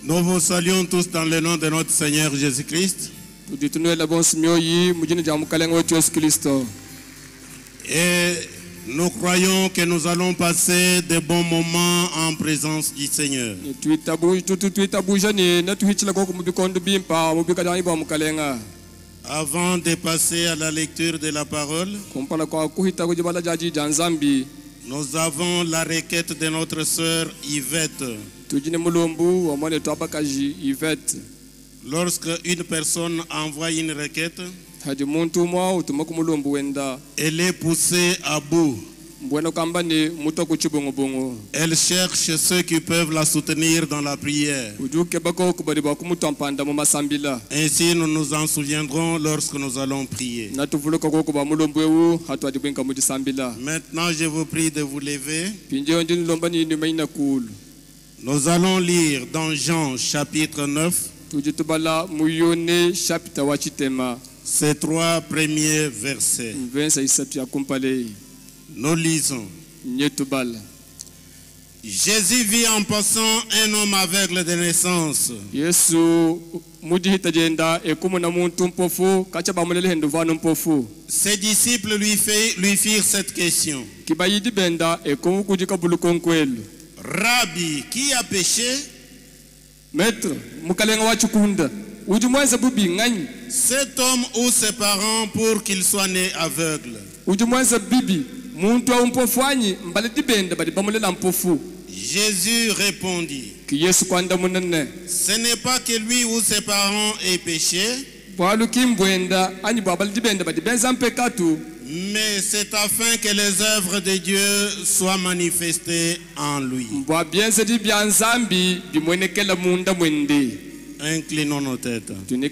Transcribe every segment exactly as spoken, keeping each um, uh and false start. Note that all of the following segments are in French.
Nous vous saluons tous dans le nom de notre Seigneur Jésus-Christ. Et nous croyons que nous allons passer de bons moments en présence du Seigneur. Avant de passer à la lecture de la parole, nous avons la requête de notre sœur Yvette. Lorsque une personne envoie une requête, elle est poussée à bout. Elle cherche ceux qui peuvent la soutenir dans la prière. Ainsi, nous nous en souviendrons lorsque nous allons prier. Maintenant, je vous prie de vous lever. Nous allons lire dans Jean chapitre neuf ces trois premiers versets. Nous lisons. Jésus vit en passant un homme aveugle de naissance. Ses disciples lui, fait, lui firent cette question. Rabbi, qui a péché? Maître, cet homme ou ses parents pour qu'il soit né aveugle? Jésus répondit, ce n'est pas que lui ou ses parents aient péché, mais c'est afin que les œuvres de Dieu soient manifestées en lui. Inclinons nos têtes.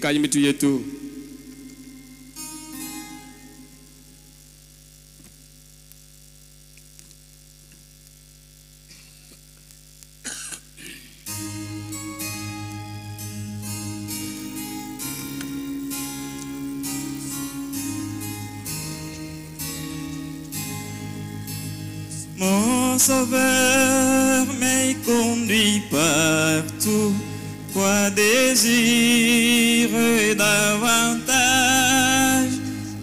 Mon sauveur m'est conduit partout, quoi désire davantage?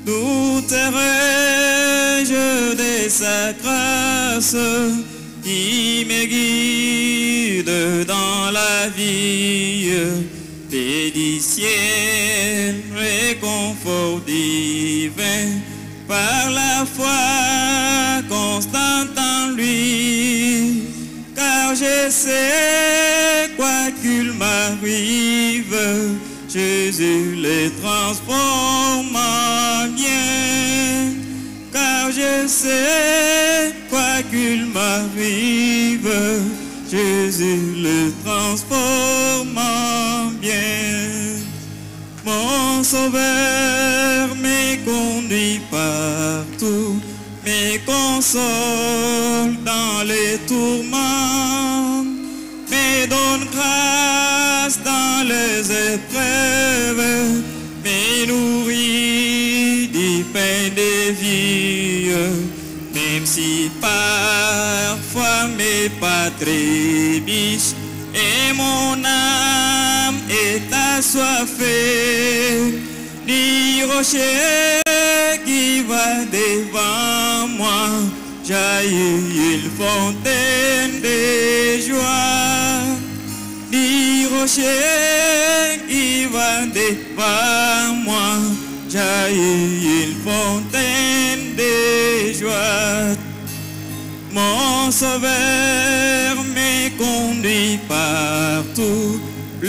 Douterai-je de sa grâce qui me guide dans la vie? Paix du ciel, réconfort divin, par la foi constante en lui, car je sais quoi qu'il m'arrive, Jésus les transforme en bien. Car je sais quoi qu'il m'arrive, Jésus les transforme en bien. Mon sauveur me conduit partout, me console dans les tourments, me donne grâce dans les épreuves, me nourrit du pain de vie, même si parfois mes pas trébuchent et mon âme est assoiffée. Ni rocher qui va devant moi, jaillit une fontaine de joie. Ni rocher qui va devant moi, jaillit une fontaine de joie. Mon sauveur me conduit partout,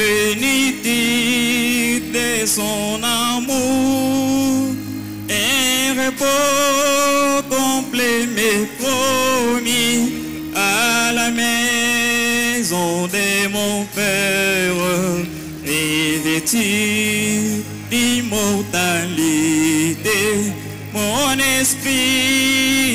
plénitude de son amour. Un repos complet m'est promis à la maison de mon Père, revêtu d'immortalité. Mon esprit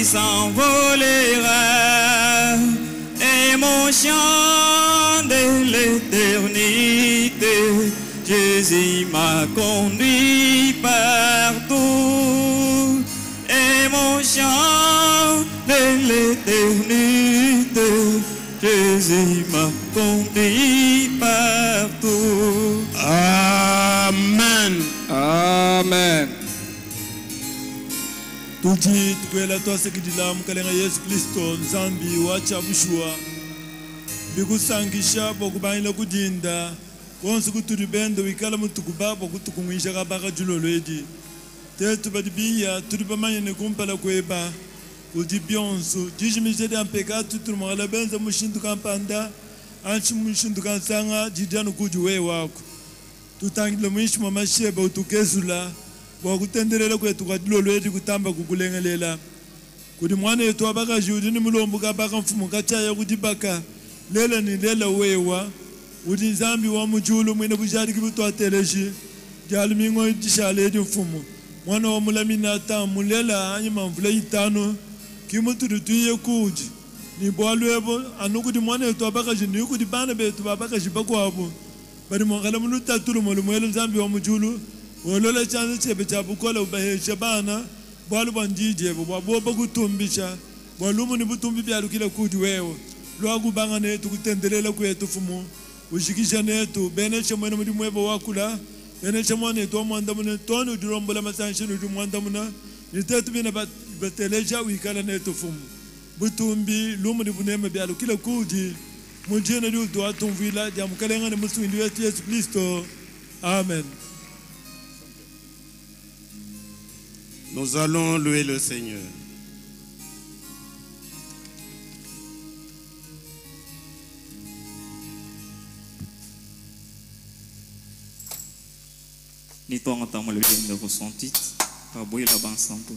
s'envolera et mon chant de l'éternité. Jésus m'a conduit partout et mon chant de l'éternité. Jésus m'a conduit partout. Amen. Tuji tukwela twasekidilamu kalenga Yesu Kristo nzambi wacha bushua bikusangisha bokubanila kudinda wonse kutulibendo wikala mutukuba bokutukumwisha kabaka julolwedi tetu badibiya tulibamanyene kumpala kweba kudi byonso jijimijede ampeka tutulumagala benza mushindu kampanda anchi mushindu kansanga jidanu kuju we wako tutangile mwishi mamasheba utukezula wakutendelela kwetu kadilolwedi kutamba kukulengelela kudi mwana yetu abaka judi ni mulombu kabaka mfumu kachaya kudibaka lela ni lela wewa udi nzambi wa mujulu mwene bujadi kibutu ateleji jali mingo jishaledi mfumu mwana wa mulamina ata mulela anyi mamvula itano kimutu dutuye kuji ni bwalwebo anukudi mwana yetu abaka jini yukudi bana betu abaka jibako abo bari mwangala muluta tulu mwelu mwelu nzambi wa mujulu wolola chanze chebe chabukola ubahesha bana bwalu bandije bwaboba kutumbisha bwalumu ni butumbi byalukile kudi wewe lwakubanga netu kutendelela kwetu fumu ushikisha netu beneshe mwene mudi mwebo wakula beneshe mwana netu omwanda muna tonu udurombola masanshinu udu mwanda muna nitetu bina bateleja wikala netu fumu butumbi lumu ni buneme byalukile kudi mujene di udu atumvila jamukalenga ni musuindi wetu Yesu Kristo. Amen. Nous allons louer le Seigneur. Ni toi entends le bien de son titre, par boy là-bas ensemble.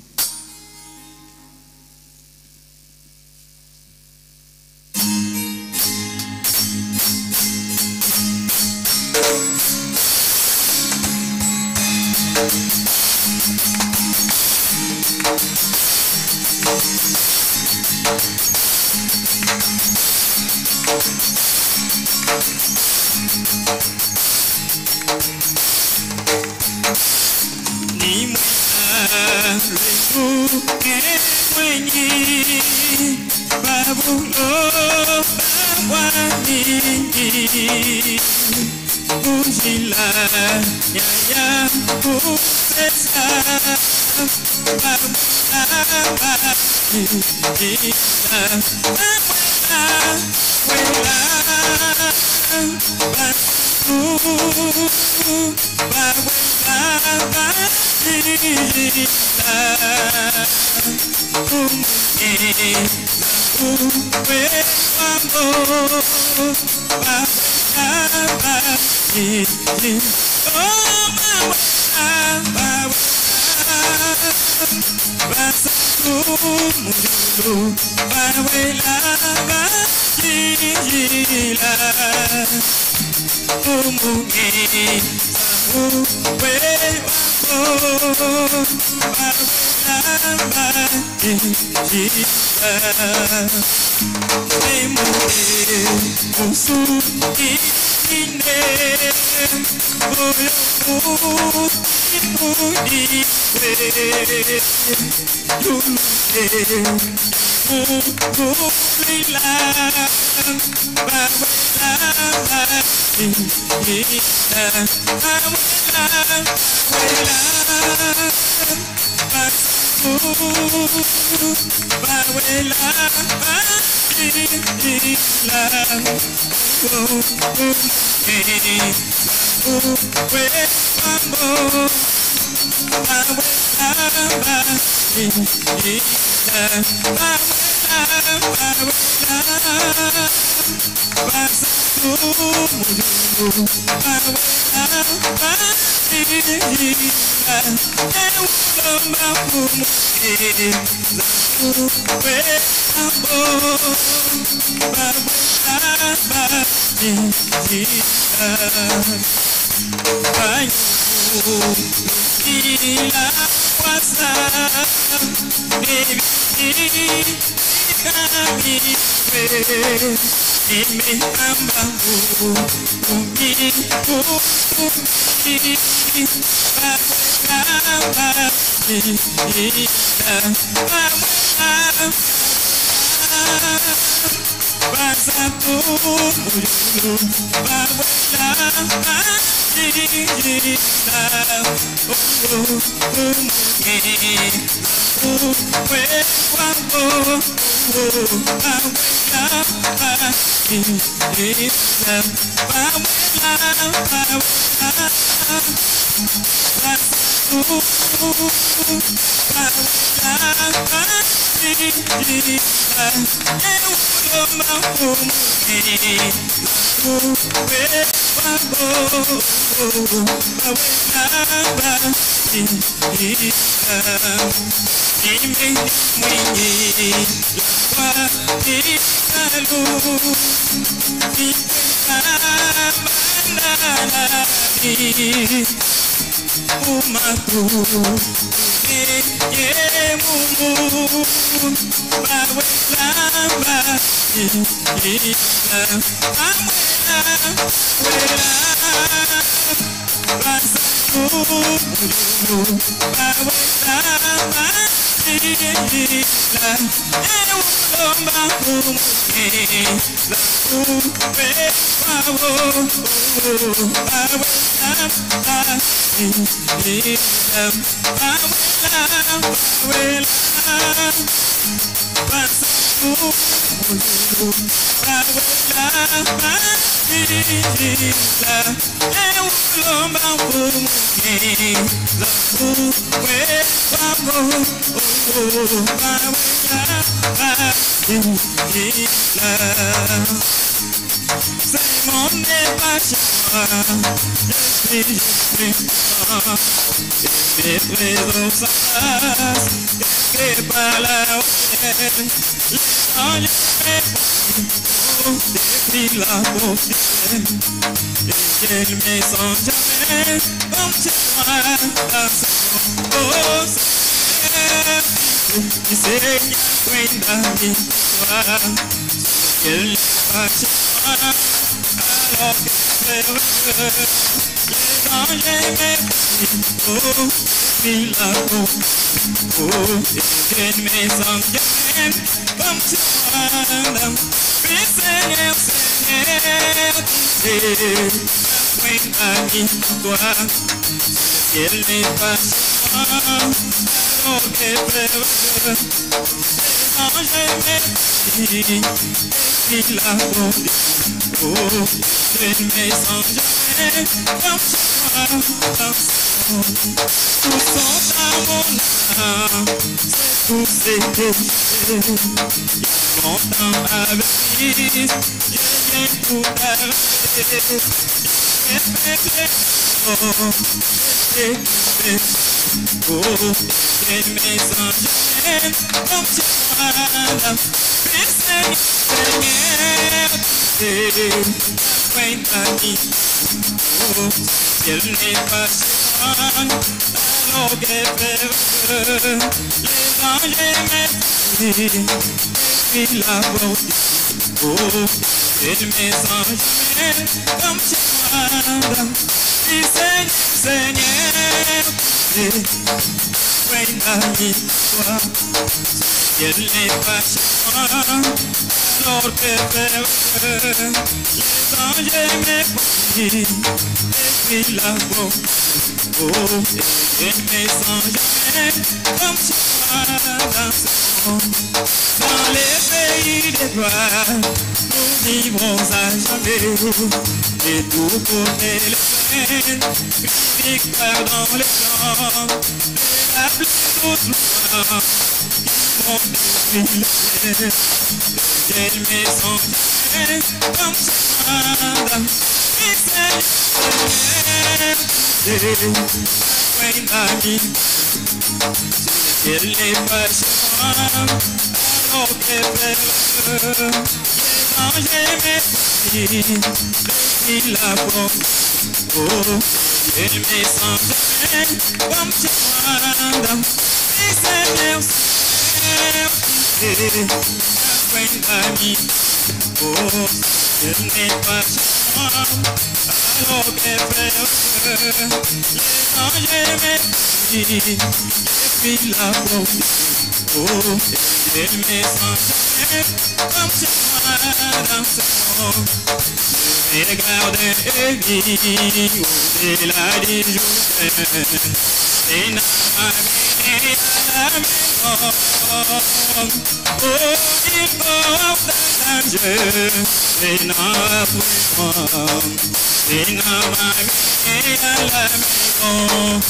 et des messagers comme chez moi dans ce monde. Je regarde Élie au-delà du Jourdain et n'a amené à la maison. Oh, il porte danger et n'a prison et n'a amené à la maison.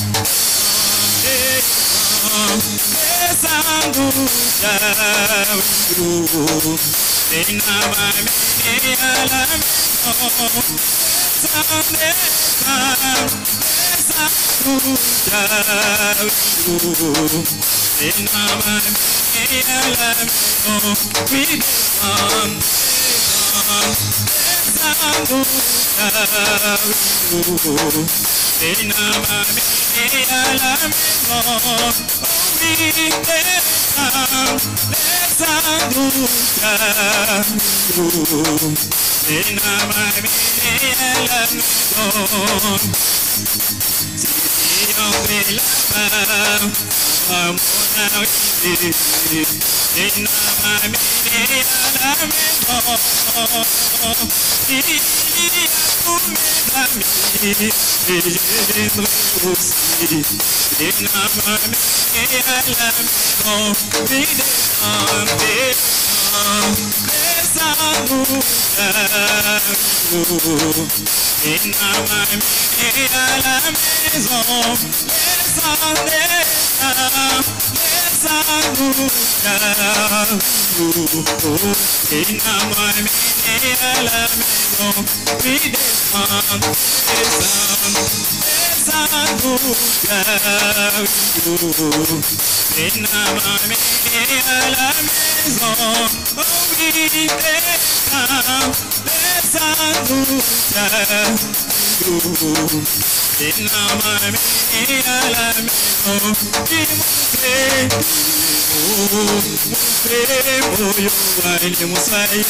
Descendons et n'a amené à la maison. Et n'a amené à la maison. Oui, descend, descend, descend, et n'a amené à la maison. Oui, descend, descend, et n'a amené à la maison. Si on fait la main à mon arrivée, et n'a amené à la maison. Il y a tous mes amis, et je viendrai aussi. Et n'a amené à la maison. Oui, descend, descend, descend, et n'a amené à la maison. Descend, descend, descend, et n'a amené à la maison. Oui, descend, descend, descend, et n'a amené à la maison. Oh oui, descend, descend, et n'a amené à la maison. Il m'a fait, il m'a fait,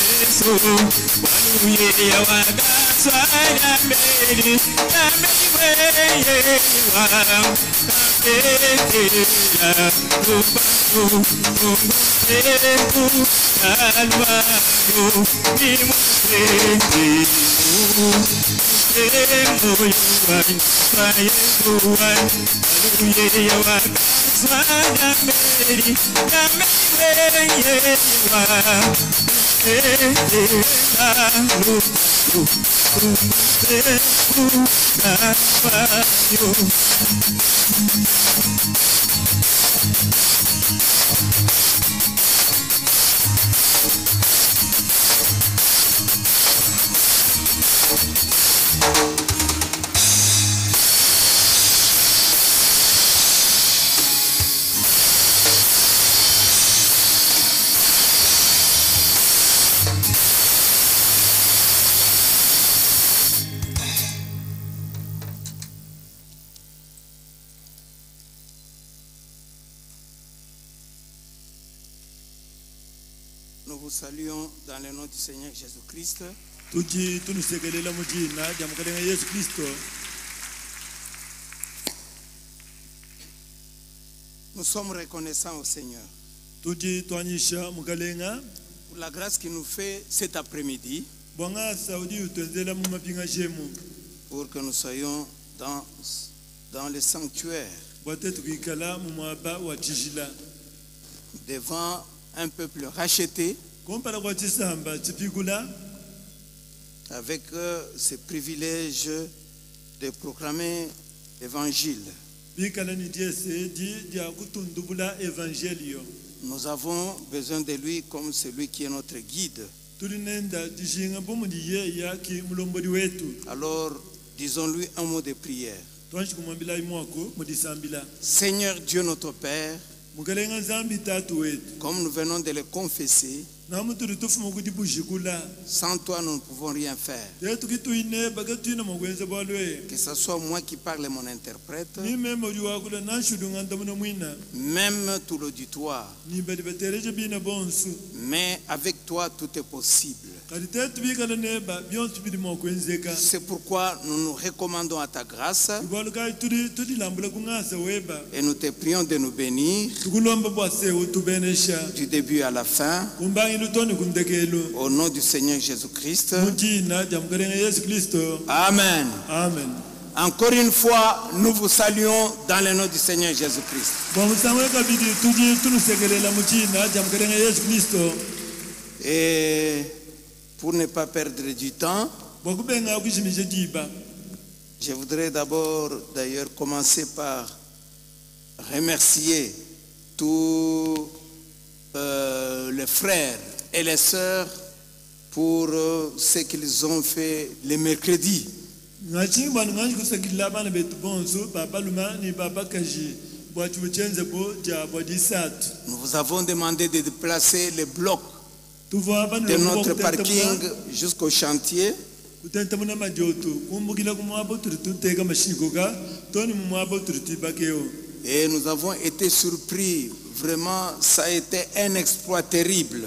Nous vous saluons dans le nom du Seigneur Jésus-Christ. Nous sommes reconnaissants au Seigneur pour la grâce qu'il nous fait cet après-midi pour que nous soyons dans, dans le sanctuaire devant un peuple racheté avec euh, ce privilège de proclamer l'évangile. Nous avons besoin de lui comme celui qui est notre guide. Alors, disons-lui un mot de prière. Seigneur Dieu notre Père, comme nous venons de le confesser, sans toi nous ne pouvons rien faire. Que ce soit moi qui parle et mon interprète, même tout l'auditoire. Mais avec toi tout est possible. C'est pourquoi nous nous recommandons à ta grâce et nous te prions de nous bénir du début à la fin au nom du Seigneur Jésus-Christ. Amen. Amen. Encore une fois, nous vous saluons dans le nom du Seigneur Jésus-Christ. Et pour ne pas perdre du temps, je voudrais d'abord d'ailleurs commencer par remercier tous euh, les frères et les sœurs pour euh, ce qu'ils ont fait le mercredi. Nous vous avons demandé de déplacer les blocs de notre parking jusqu'au chantier. Et nous avons été surpris. Vraiment, ça a été un exploit terrible.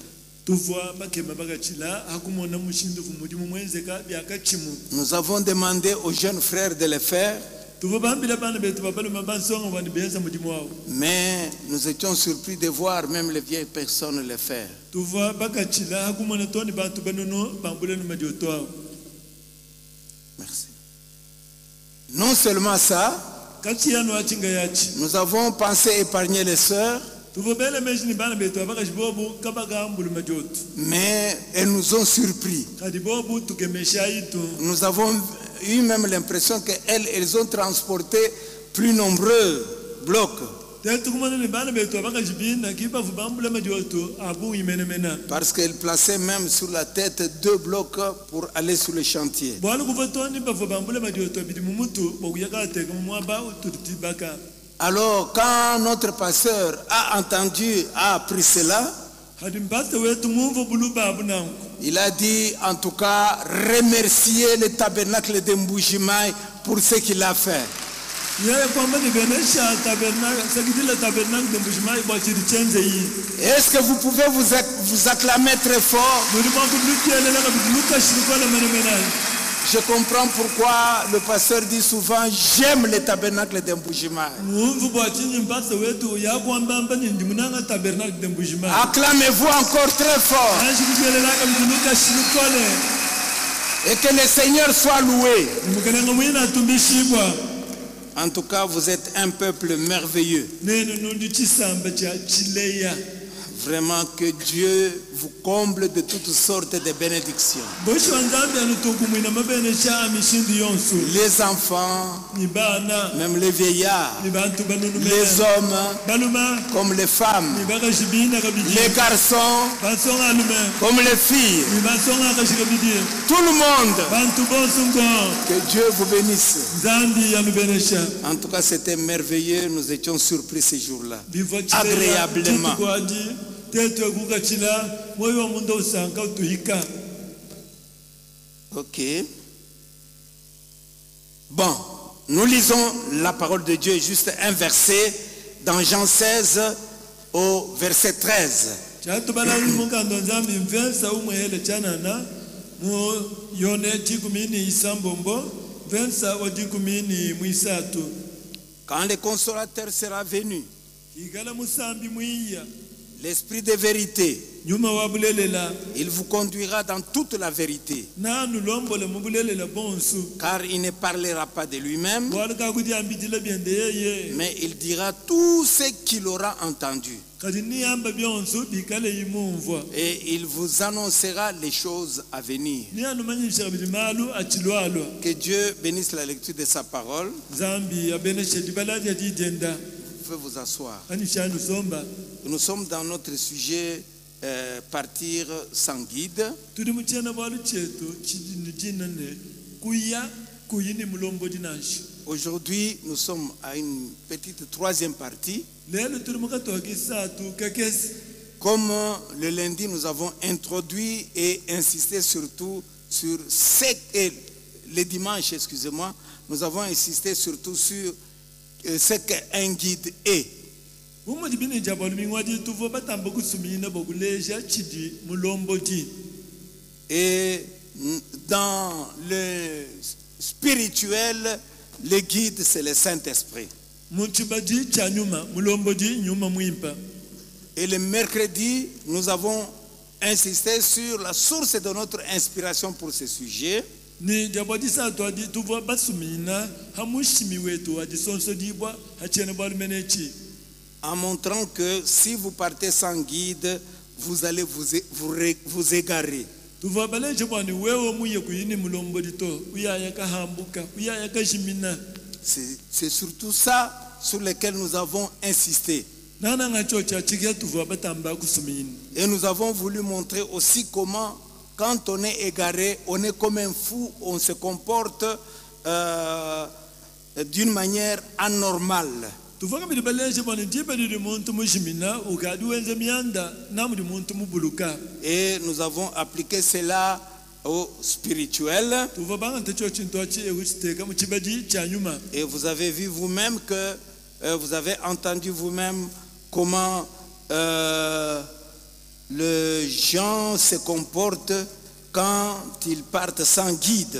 Nous avons demandé aux jeunes frères de le faire. Mais nous étions surpris de voir même les vieilles personnes le faire. Merci. Non seulement ça, nous avons pensé épargner les sœurs, mais elles nous ont surpris. Nous avons eu même l'impression qu'elles elles ont transporté plus nombreux blocs. Parce qu'elles plaçaient même sur la tête deux blocs pour aller sur le chantier. Alors quand notre pasteur a entendu, a appris cela, il a dit en tout cas remercier le tabernacle de Mbujimaï pour ce qu'il a fait. Est-ce que vous pouvez vous, vous acclamer très fort? Je comprends pourquoi le pasteur dit souvent j'aime le tabernacle de Mbujimaï. Acclamez-vous encore très fort. Et que le Seigneur soit loué. En tout cas, vous êtes un peuple merveilleux. Vraiment que Dieu vous comble de toutes sortes de bénédictions. Les enfants, même les vieillards, les hommes, comme les femmes, les garçons, comme les filles, tout le monde. Que Dieu vous bénisse. En tout cas, c'était merveilleux. Nous étions surpris ces jours-là, agréablement. Ok. Bon, nous lisons la parole de Dieu, juste un verset dans Jean seize au verset treize. Quand le consolateur sera venu, l'Esprit de vérité, il vous conduira dans toute la vérité. Car il ne parlera pas de lui-même, mais il dira tout ce qu'il aura entendu. Et il vous annoncera les choses à venir. Que Dieu bénisse la lecture de sa parole. Vous pouvez vous asseoir. Nous sommes dans notre sujet euh, partir sans guide. Aujourd'hui, nous sommes à une petite troisième partie. Comme le lundi, nous avons introduit et insisté surtout sur ce que le dimanche, excusez-moi, nous avons insisté surtout sur ce qu'un guide est. Et dans le spirituel, le guide, c'est le Saint-Esprit. Et le mercredi, nous avons insisté sur la source de notre inspiration pour ce sujet. En montrant que si vous partez sans guide, vous allez vous, vous, vous égarer. C'est surtout ça sur lequel nous avons insisté. Et nous avons voulu montrer aussi comment, quand on est égaré, on est comme un fou, on se comporte euh, d'une manière anormale. Et nous avons appliqué cela au spirituel. Et vous avez vu vous-même que euh, vous avez entendu vous-même comment euh, les gens se comportent quand ils partent sans guide.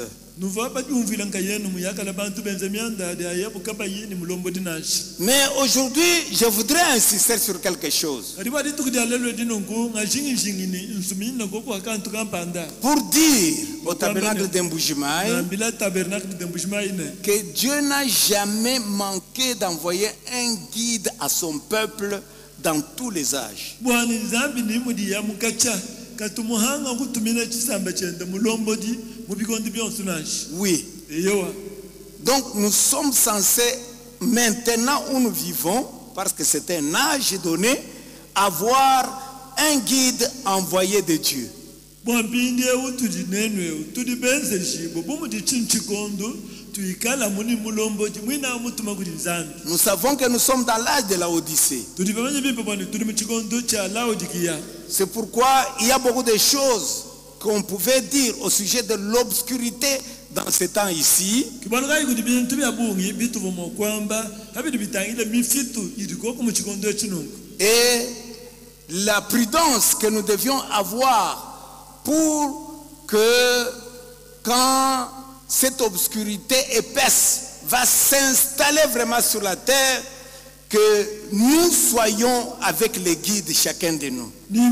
Mais aujourd'hui, je voudrais insister sur quelque chose. Pour dire au tabernacle d'Emboujimaï que Dieu n'a jamais manqué d'envoyer un guide à son peuple dans tous les âges. Oui. Donc nous sommes censés, maintenant où nous vivons, parce que c'est un âge donné, avoir un guide envoyé de Dieu. Nous savons que nous sommes dans l'âge de la Odyssée. C'est pourquoi il y a beaucoup de choses qu'on pouvait dire au sujet de l'obscurité dans ce temps ici. Et la prudence que nous devions avoir pour que quand cette obscurité épaisse va s'installer vraiment sur la terre, que nous soyons avec les guides chacun de nous.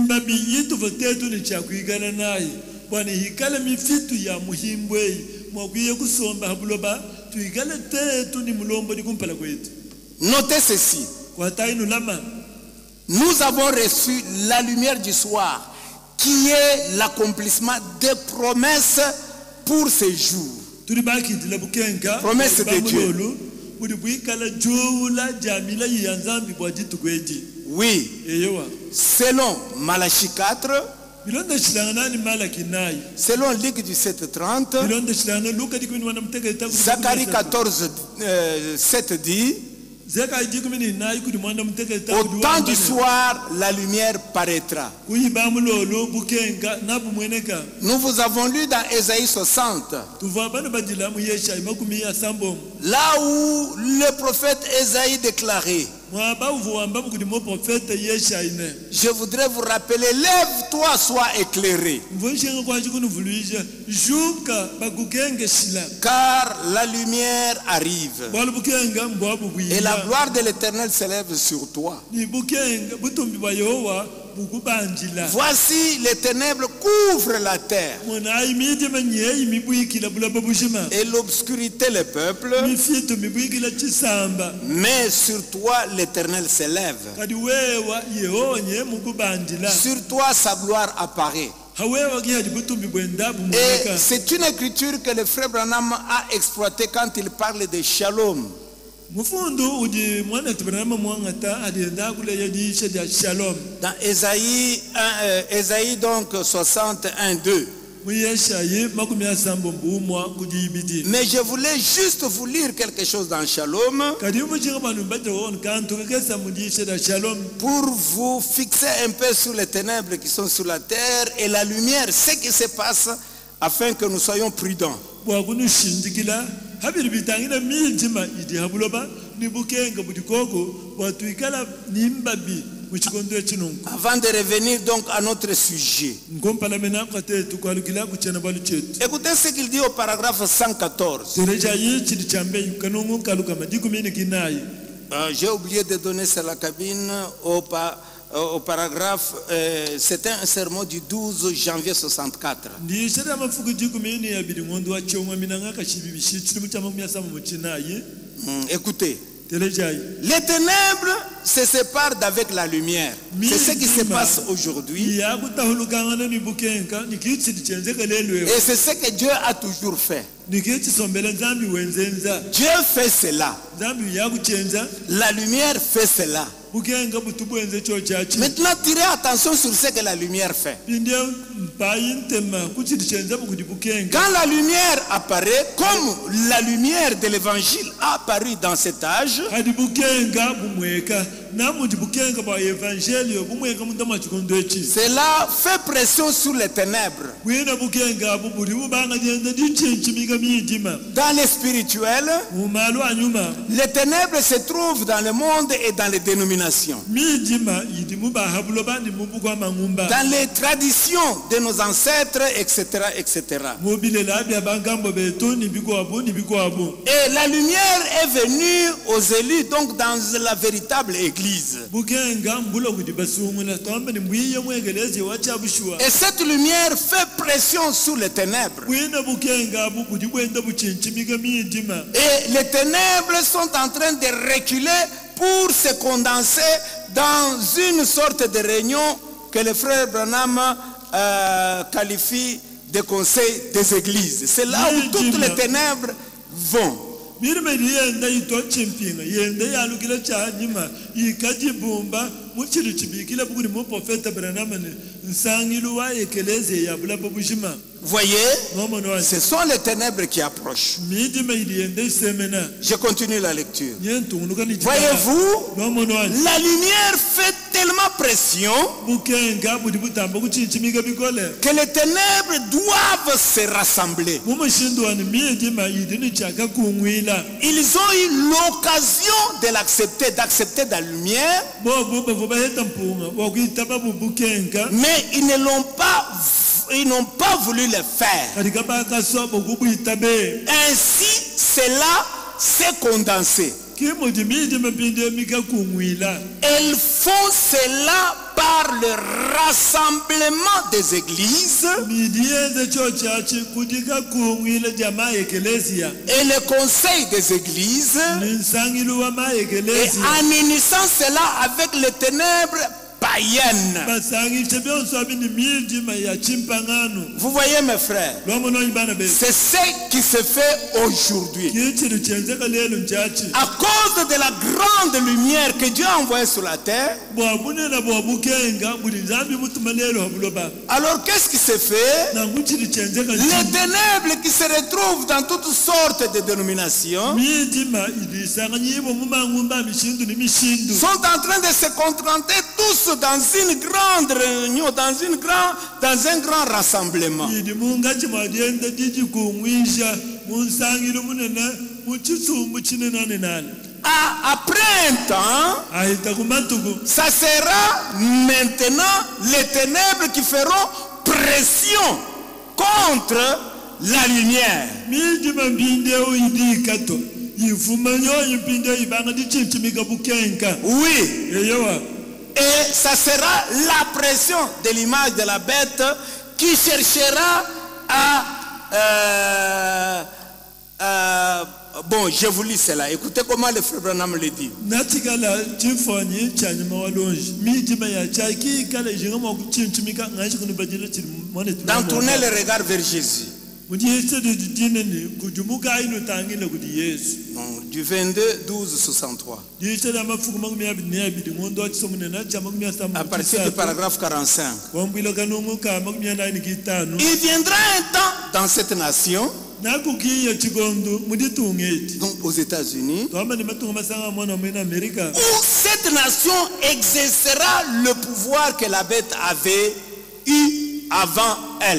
Notez ceci. Nous avons reçu la lumière du soir, qui est l'accomplissement des promesses pour ces jours. Promesse de Dieu. Oui. Selon Malachie quatre, selon Luc dix-sept trente, Zacharie quatorze, euh, sept dit, au temps du soir, la lumière paraîtra. Nous vous avons lu dans Ésaïe soixante, là où le prophète Ésaïe déclarait, je voudrais vous rappeler, lève-toi, sois éclairé. Car la lumière arrive. Et la gloire de l'Éternel s'élève sur toi. Voici les ténèbres couvrent la terre. Et l'obscurité le peuple. Mais sur toi l'Éternel s'élève. Sur toi sa gloire apparaît. Et c'est une écriture que le frère Branham a exploitée quand il parle de shalom. Dans Ésaïe, euh, Ésaïe donc soixante et un, deux. Mais je voulais juste vous lire quelque chose dans Shalom pour vous fixer un peu sur les ténèbres qui sont sur la terre et la lumière, ce qui se passe, afin que nous soyons prudents. Avant de revenir donc à notre sujet, écoutez ce qu'il dit au paragraphe cent quatorze. Euh, J'ai oublié de donner sur la cabine au, pa, euh, au paragraphe, euh, c'était un sermon du douze janvier soixante-quatre. Hum, écoutez. Les ténèbres se séparent d'avec la lumière. C'est ce qui se passe aujourd'hui. Et c'est ce que Dieu a toujours fait. Dieu fait cela. La lumière fait cela. Maintenant, tirez attention sur ce que la lumière fait. Quand la lumière apparaît, comme la lumière de l'évangile a apparu dans cet âge, cela fait pression sur les ténèbres. Dans les spirituels, les ténèbres se trouvent dans le monde et dans les dénominations. Dans les traditions de nos ancêtres, et cetera, et cetera. Et la lumière est venue aux élus, donc dans la véritable église. Et cette lumière fait pression sur les ténèbres. Et les ténèbres sont en train de reculer pour se condenser dans une sorte de réunion que le frère Branham euh, qualifie de conseil des églises. C'est là où toutes les ténèbres vont. Voyez, ce sont les ténèbres qui approchent. Je continue la lecture. Voyez-vous, la lumière fait tellement pression que les ténèbres doivent se rassembler. Ils ont eu l'occasion de l'accepter, d'accepter la lumière, mais ils ne l'ont pas ils n'ont pas voulu le faire. Ainsi, cela s'est condensé. Ils font cela par le rassemblement des églises et le conseil des églises, et en unissant cela avec les ténèbres païennes. Vous voyez mes frères, c'est ce qui se fait aujourd'hui. À cause de la grande lumière que Dieu a envoyée sur la terre, alors qu'est-ce qui se fait? Les ténèbres qui se retrouvent dans toutes sortes de dénominations sont en train de se contenter tous dans une grande réunion, dans, une grand, dans un grand rassemblement. Ah, après un temps, ça sera maintenant les ténèbres qui feront pression contre la lumière. Oui. Et ça sera la pression de l'image de la bête qui cherchera à... Euh, euh, bon, je vous lis cela. Écoutez comment le frère Branham le dit. D'entourner le regard vers Jésus. Bon, du vingt-deux douze soixante-trois. À partir du paragraphe quarante-cinq. Il viendra un temps dans cette nation, donc aux États-Unis, où cette nation exercera le pouvoir que la bête avait eu avant elle.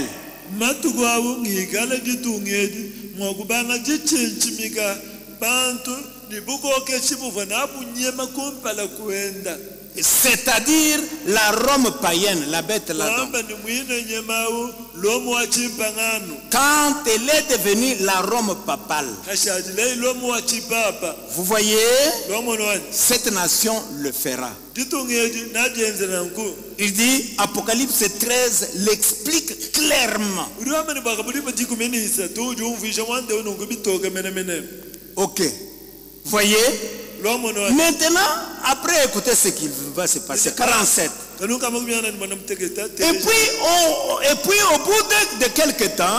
c'est-à-dire la Rome païenne, la bête là-dedans. Quand elle est devenue la Rome papale, vous voyez, cette nation le fera. Il dit, Apocalypse treize l'explique clairement. Ok, voyez. Maintenant, après écoutez ce qui va se passer, quarante-sept. Et puis, au, et puis au bout de, de quelques temps,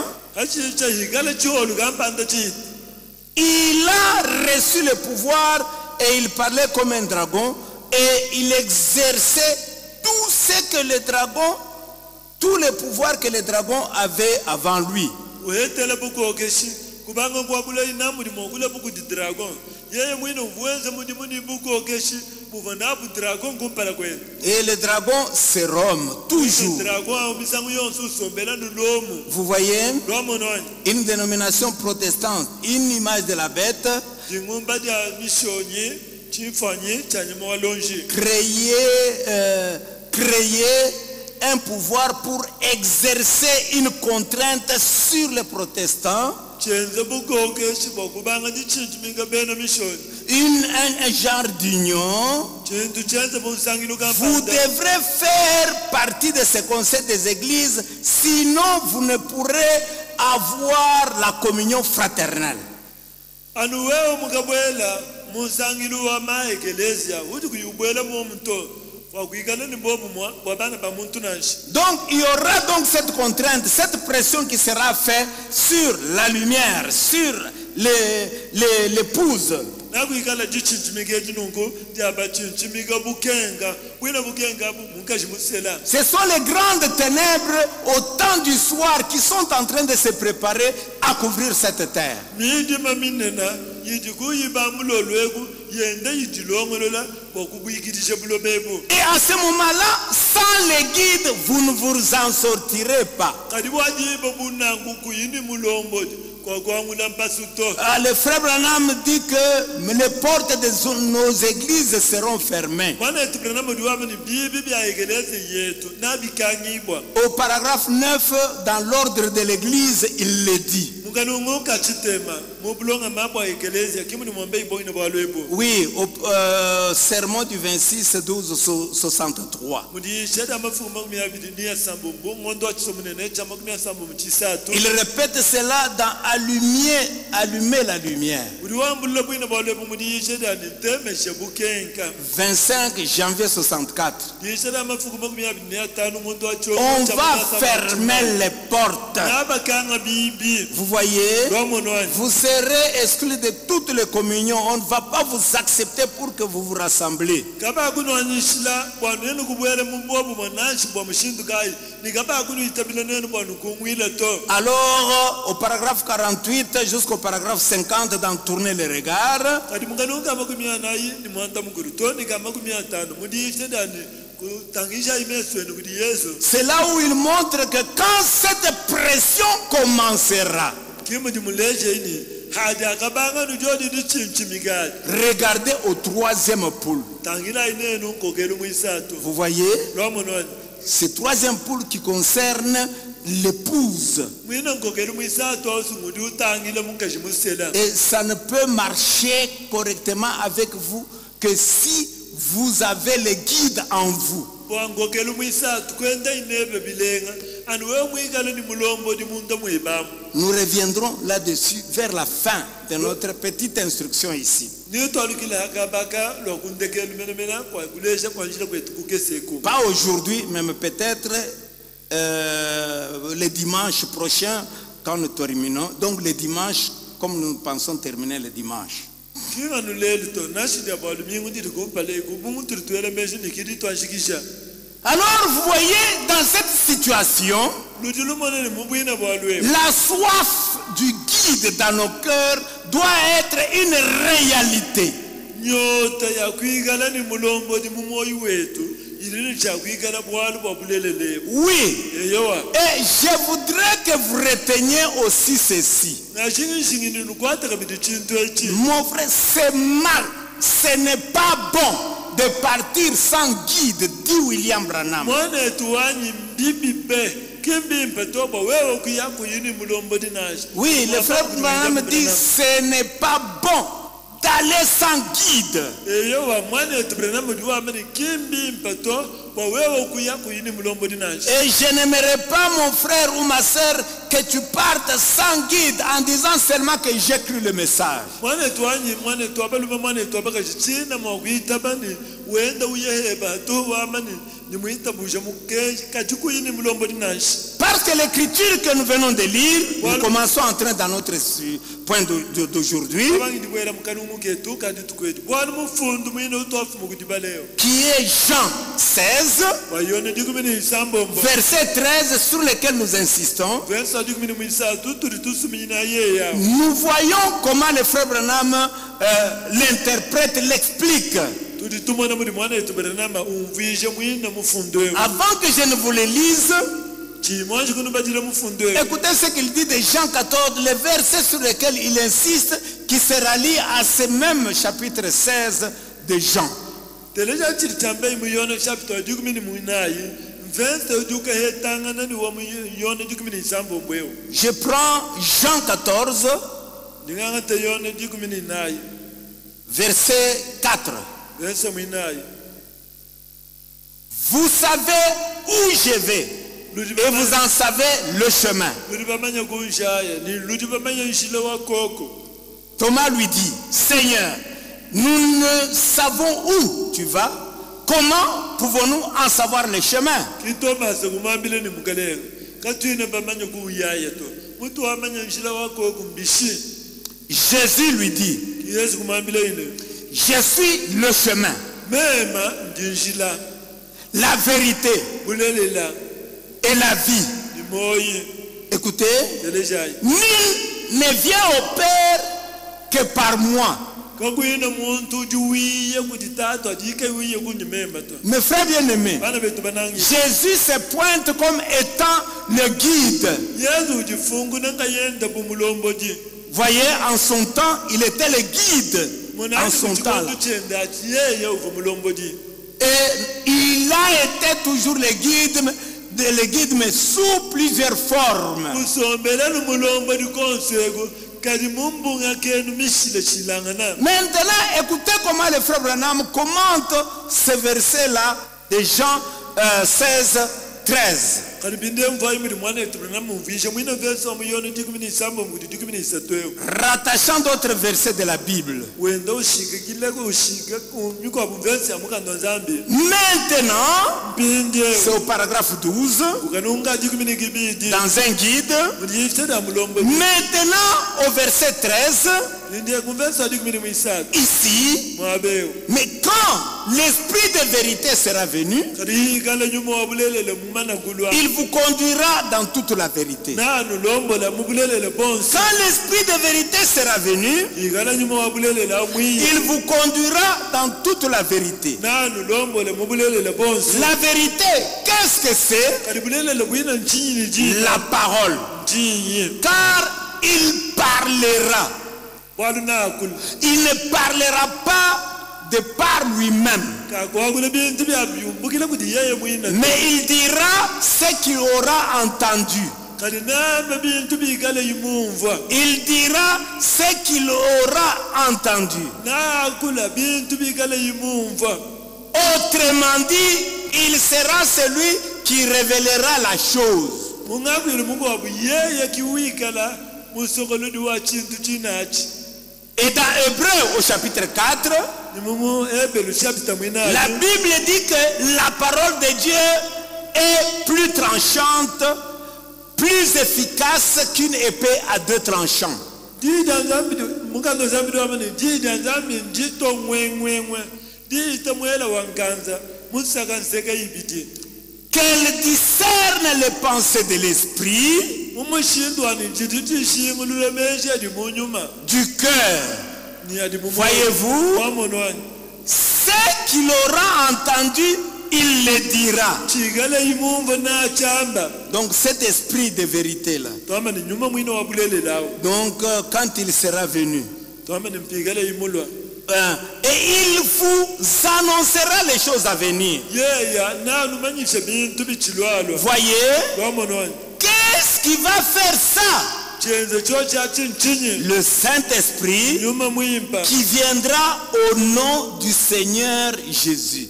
il a reçu le pouvoir et il parlait comme un dragon et il exerçait tout ce que le dragon, tous les pouvoirs que le dragon avait avant lui. Et le dragon, c'est Rome, toujours. Vous voyez, une dénomination protestante, une image de la bête, créer, euh, créer un pouvoir pour exercer une contrainte sur les protestants. Une, un, un genre d'union. Vous devrez faire partie de ce conseil des églises, sinon vous ne pourrez avoir la communion fraternelle. Donc il y aura donc cette contrainte, cette pression qui sera faite sur la lumière, sur l'épouse. Ce sont les grandes ténèbres au temps du soir qui sont en train de se préparer à couvrir cette terre. Et à ce moment-là, sans les guides, vous ne vous en sortirez pas. Ah, le frère Branham dit que les portes de nos églises seront fermées. Au paragraphe neuf, dans l'ordre de l'église, il le dit. Oui, au euh, sermon du vingt-six douze soixante-trois. Il répète cela dans allumer, allumer la lumière. vingt-cinq janvier soixante-quatre. On va fermer les portes. Vous voyez, vous serez exclus de toutes les communions. On ne va pas vous accepter pour que vous vous rassemblez. Alors, au paragraphe quarante-huit jusqu'au paragraphe cinquante, d'en tourner les regards. C'est là où il montre que quand cette pression commencera, regardez au troisième poule. Vous voyez, ce troisième poule qui concerne l'épouse. Et ça ne peut marcher correctement avec vous que si vous avez les guides en vous. Nous reviendrons là-dessus vers la fin de notre petite instruction ici. Pas aujourd'hui, même peut-être euh, le dimanche prochain quand nous terminons. Donc le dimanche, comme nous pensons terminer le dimanche. Alors vous voyez, dans cette situation, la soif du guide dans nos cœurs doit être une réalité. Oui. Et je voudrais que vous reteniez aussi ceci. Mon frère, c'est mal. Ce n'est pas bon de partir sans guide, dit William Branham. Oui, le frère Branham dit ce n'est pas bon d'aller sans guide. Et je n'aimerais pas, mon frère ou ma soeur, que tu partes sans guide en disant seulement que j'ai cru le message. Parce que l'écriture que nous venons de lire, nous commençons à entrer dans notre point d'aujourd'hui, qui est Jean seize, verset treize, sur lequel nous insistons. Nous voyons comment le frère Branham euh, l'interprète, l'explique. Avant que je ne vous le lise, écoutez ce qu'il dit de Jean quatorze, le verset sur lequel il insiste, qui se rallie à ce même chapitre seize de Jean. Je prends Jean quatorze, verset quatre. Vous savez où je vais et vous en savez le chemin. Thomas lui dit, Seigneur, nous ne savons où tu vas. Comment pouvons-nous en savoir le chemin? Jésus lui dit, je suis le chemin, la vérité et la vie. Écoutez, nul ne vient au Père que par moi. Mes frères bien-aimés, Jésus se pointe comme étant le guide. Voyez, en son temps, il était le guide. En son temps. Et il a été toujours le guide, le guide mais sous plusieurs formes. Maintenant, écoutez comment le frère Branham commente ce verset-là de Jean euh, seize, treize. Rattachant d'autres versets de la Bible. Maintenant, c'est au paragraphe douze, dans un guide. Maintenant, au verset treize, ici, mais quand l'esprit de vérité sera venu, il vous conduira dans toute la vérité. Quand l'esprit de vérité sera venu, il vous conduira dans toute la vérité. La vérité, qu'est-ce que c'est? La parole. Car il parlera. Il ne parlera pas de par lui-même, mais il dira ce qu'il aura entendu. Il dira ce qu'il aura entendu. Autrement dit, il sera celui qui révélera la chose. Et dans Hébreux au chapitre quatre, la Bible dit que la parole de Dieu est plus tranchante, plus efficace qu'une épée à deux tranchants. Qu'elle discerne les pensées de l'esprit, du cœur. Voyez-vous, ce qu'il aura entendu il le dira. Donc cet esprit de vérité là. Donc euh, quand il sera venu. Euh, et il vous annoncera les choses à venir. Voyez, qu'est-ce qui va faire ça? Le Saint-Esprit qui viendra au nom du Seigneur Jésus.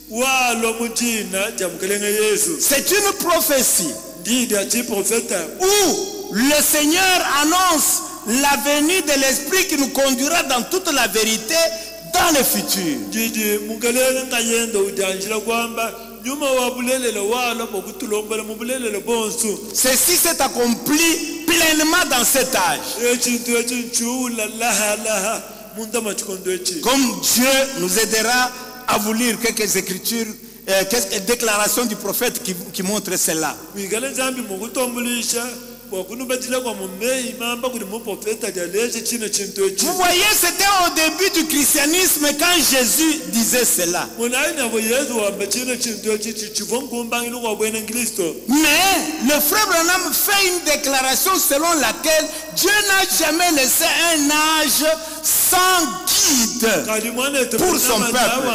C'est une prophétie où le Seigneur annonce la venue de l'Esprit qui nous conduira dans toute la vérité dans le futur. Ceci s'est accompli pleinement dans cet âge. Comme Dieu nous aidera à vous lire quelques écritures, euh, quelques déclarations du prophète qui, qui montrent cela. Vous voyez, c'était au début du christianisme quand Jésus disait cela. Mais le frère Branham fait une déclaration selon laquelle Dieu n'a jamais laissé un âge sans guide pour son peuple.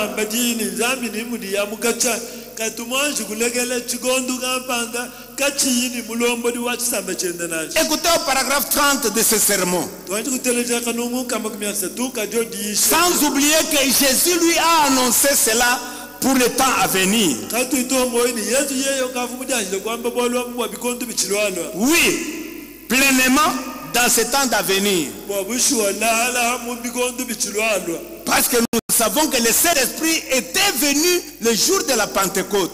Écoutez au paragraphe trente de ce sermon. Sans oublier que Jésus lui a annoncé cela pour le temps à venir. Oui, pleinement dans ce temps d'avenir. Parce que nous savons que le Saint-Esprit était venu le jour de la Pentecôte.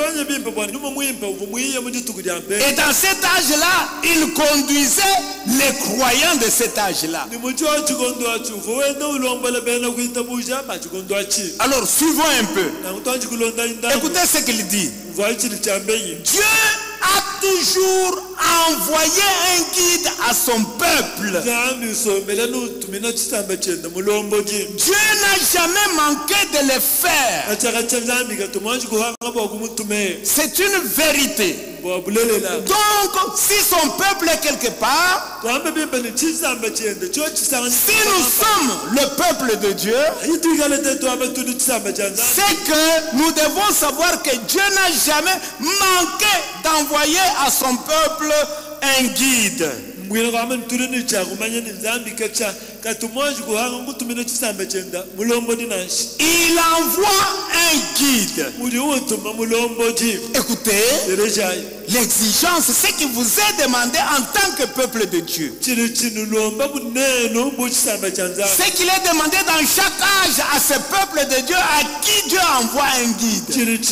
Et dans cet âge-là, il conduisait les croyants de cet âge-là. Alors, suivons un peu. Écoutez ce qu'il dit. Dieu a toujours envoyé un guide à son peuple. Dieu n'a jamais manqué de le faire. C'est une vérité. Donc, si son peuple est quelque part, si nous sommes le peuple de Dieu, c'est que nous devons savoir que Dieu n'a jamais manqué d'envoyer à son peuple un guide. Il envoie un guide. Écoutez, l'exigence, c'est qu'il vous est demandé en tant que peuple de Dieu. C'est qu'il est demandé dans chaque âge à ce peuple de Dieu à qui Dieu envoie un guide.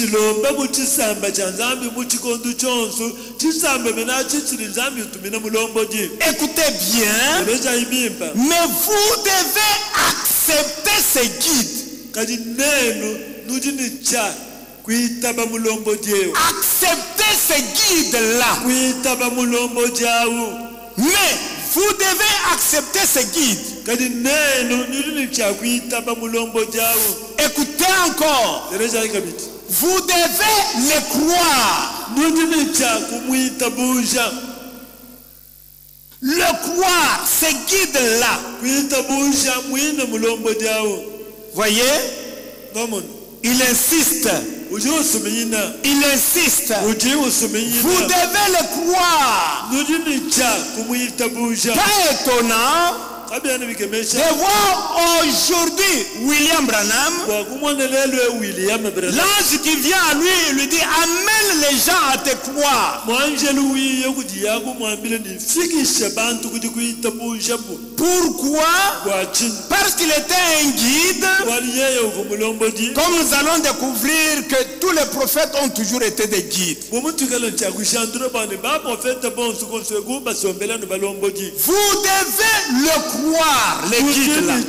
Écoutez bien, mais vous devez accepter ce guide. Acceptez ce guide-là. Mais vous devez accepter ce guide. Écoutez encore. Vous devez le croire. Le croire, ce guide-là. Voyez? Il insiste. Il insiste. Vous devez le croire. Pas étonnant de voir aujourd'hui William Branham, l'ange qui vient à lui et lui dit amène les gens à te croire. Pourquoi? Parce qu'il était un guide. Comme nous allons découvrir que tous les prophètes ont toujours été des guides. Vous devez le croire, les guides là.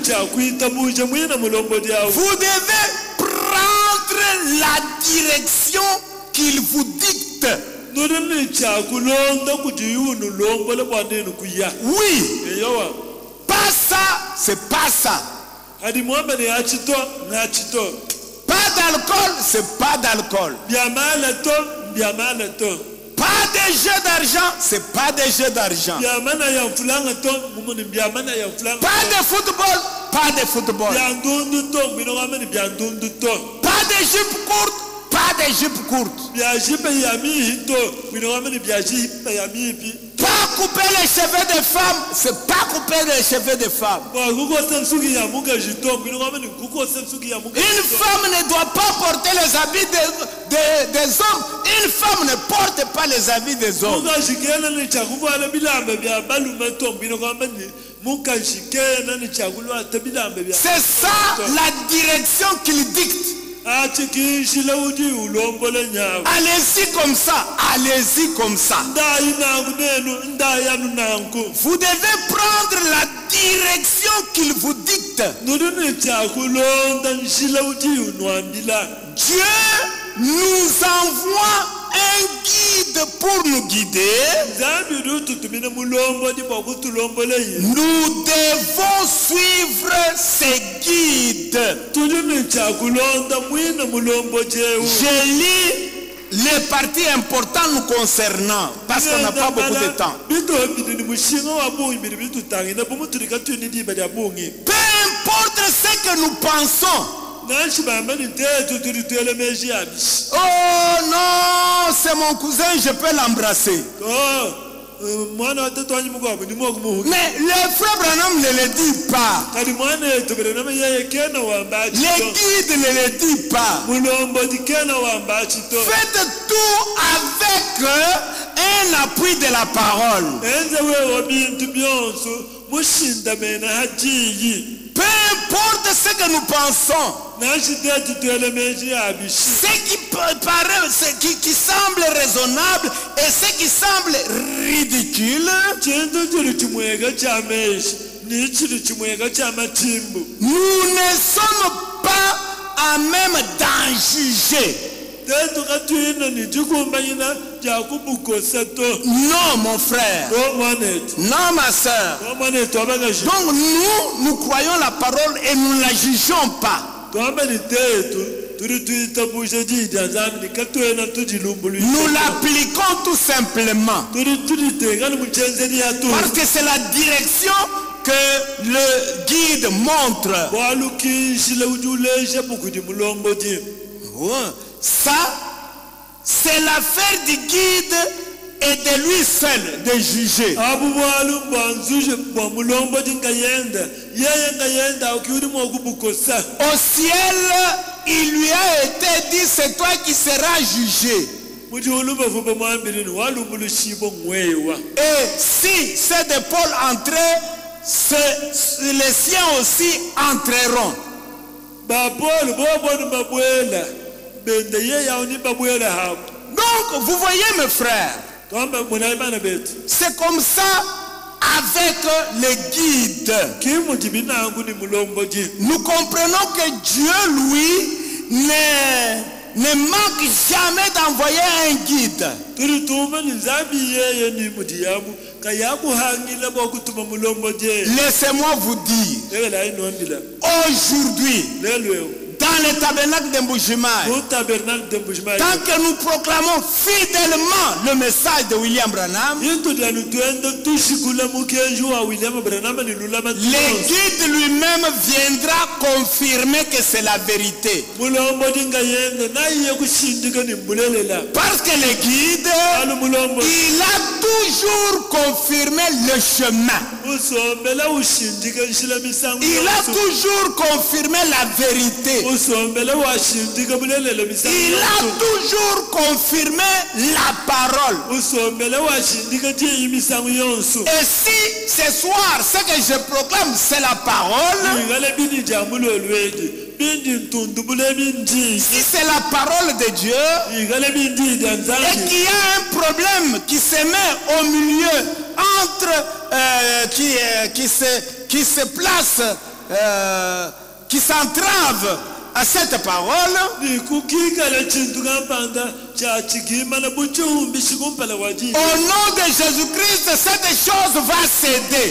Vous devez prendre la direction qu'il vous dicte. Oui. Pas ça, c'est pas ça. Pas d'alcool, c'est pas d'alcool. Pas de jeu d'argent, c'est pas de jeu d'argent. Pas de football, pas de football. Pas de jupe courte, pas de jupe courte. Pas couper les cheveux des femmes, c'est pas couper les cheveux des femmes. Une femme ne doit pas porter les habits des, des, des hommes. Une femme ne porte pas les habits des hommes. C'est ça la direction qu'il dicte. Allez-y comme ça, allez-y comme ça. Vous devez prendre la direction qu'il vous dicte. Dieu nous envoie un guide pour nous guider. Nous devons suivre ces guides. Je lis les parties importantes nous concernant parce qu'on n'a pas beaucoup de temps. Peu importe ce que nous pensons. Oh non, c'est mon cousin, je peux l'embrasser. Mais le frère Branham ne le dit pas. Les guides ne le disent pas. Faites tout avec un appui de la parole. Peu importe ce que nous pensons, ce qui paraît, ce qui, qui semble raisonnable et ce qui semble ridicule, nous ne sommes pas à même d'en juger. Non, mon frère. Non, ma soeur. Donc nous, nous croyons la parole et nous ne la jugeons pas. Nous l'appliquons tout simplement. Parce que c'est la direction que le guide montre. Ça, c'est l'affaire du guide et de lui seul de juger. Au ciel, il lui a été dit, c'est toi qui seras jugé. Et si ces deux pôles entraient, les siens aussi entreront. Donc, vous voyez mes frères, c'est comme ça avec les guides. Nous comprenons que Dieu, lui, ne, ne manque jamais d'envoyer un guide. Laissez-moi vous dire, aujourd'hui, dans le tabernacle de Mbujimayi, tant que nous proclamons fidèlement le message de William Branham, le guide lui-même viendra confirmer que c'est la vérité. Parce que le guide, il a toujours confirmé le chemin. Il a toujours confirmé la vérité. Il a toujours confirmé la parole. Et si ce soir, ce que je proclame, c'est la parole, si c'est la parole de Dieu, et qu'il y a un problème qui se met au milieu entre, euh, qui, euh, qui, se, qui se place, euh, qui s'entrave à cette parole, nom de Jésus-Christ, cette chose va céder.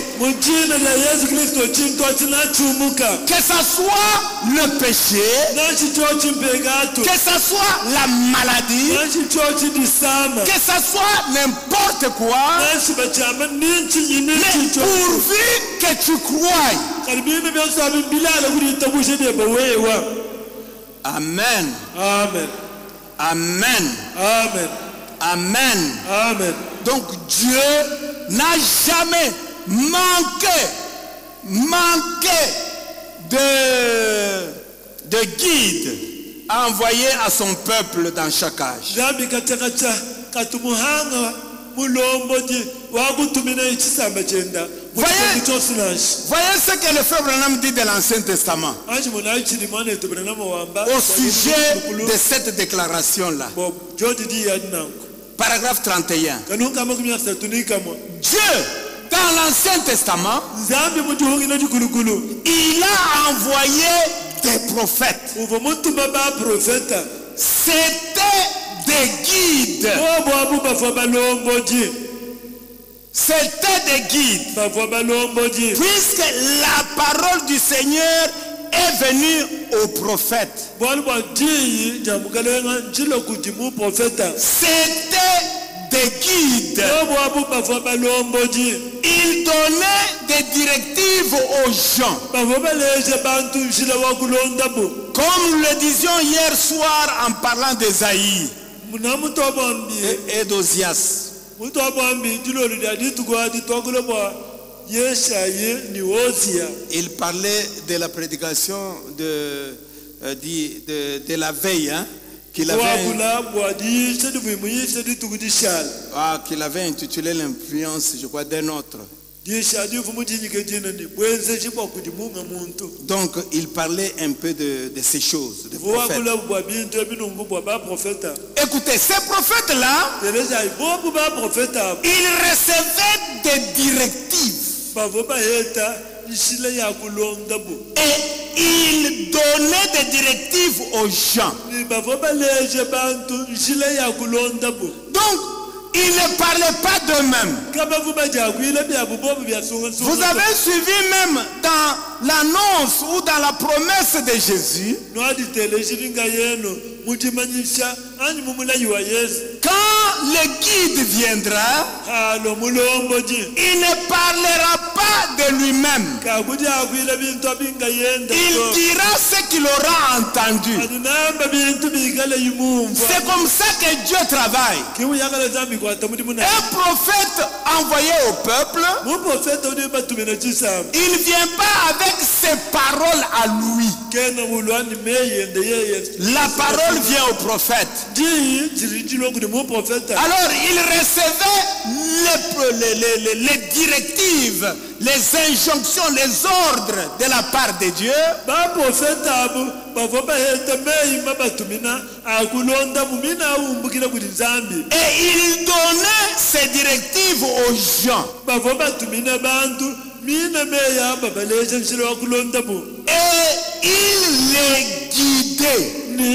Que ce soit le péché, que ce soit la maladie, que ce soit n'importe quoi, mais pourvu que tu crois. Amen. Amen. Amen. Amen. Amen. Amen. Donc Dieu n'a jamais manqué, manqué de, de guide à envoyer à son peuple dans chaque âge. Voyez, voyez ce que le frère Branham dit de l'Ancien Testament au sujet de cette déclaration-là. Paragraphe trente et un. Dieu, dans l'Ancien Testament, il a envoyé des prophètes. C'était des guides. C'était des guides. Puisque la parole du Seigneur est venue aux prophètes. C'était des guides. Ils donnaient des directives aux gens. Comme nous le disions hier soir en parlant d'Ésaïe et, et d'Osias. Il parlait de la prédication de, de, de, de la veille, hein, qu'il avait, ah, qu'il avait intitulé l'influence, je crois, d'un autre. Donc il parlait un peu de, de ces choses, de prophètes. Écoutez, ces prophètes-là, ils recevaient des directives. Et ils donnaient des directives aux gens. Donc, ils ne parlaient pas d'eux-mêmes. Vous avez suivi même dans l'annonce ou dans la promesse de Jésus. Quand le guide viendra, il ne parlera pas de lui-même. Il dira ce qu'il aura entendu. C'est comme ça que Dieu travaille. Un prophète envoyé au peuple, il ne vient pas avec ses paroles à lui. La parole vient au prophète. Alors il recevait les, les, les, les directives, les injonctions, les ordres de la part de Dieu. Et il donnait ces directives aux gens. Et il les guidait.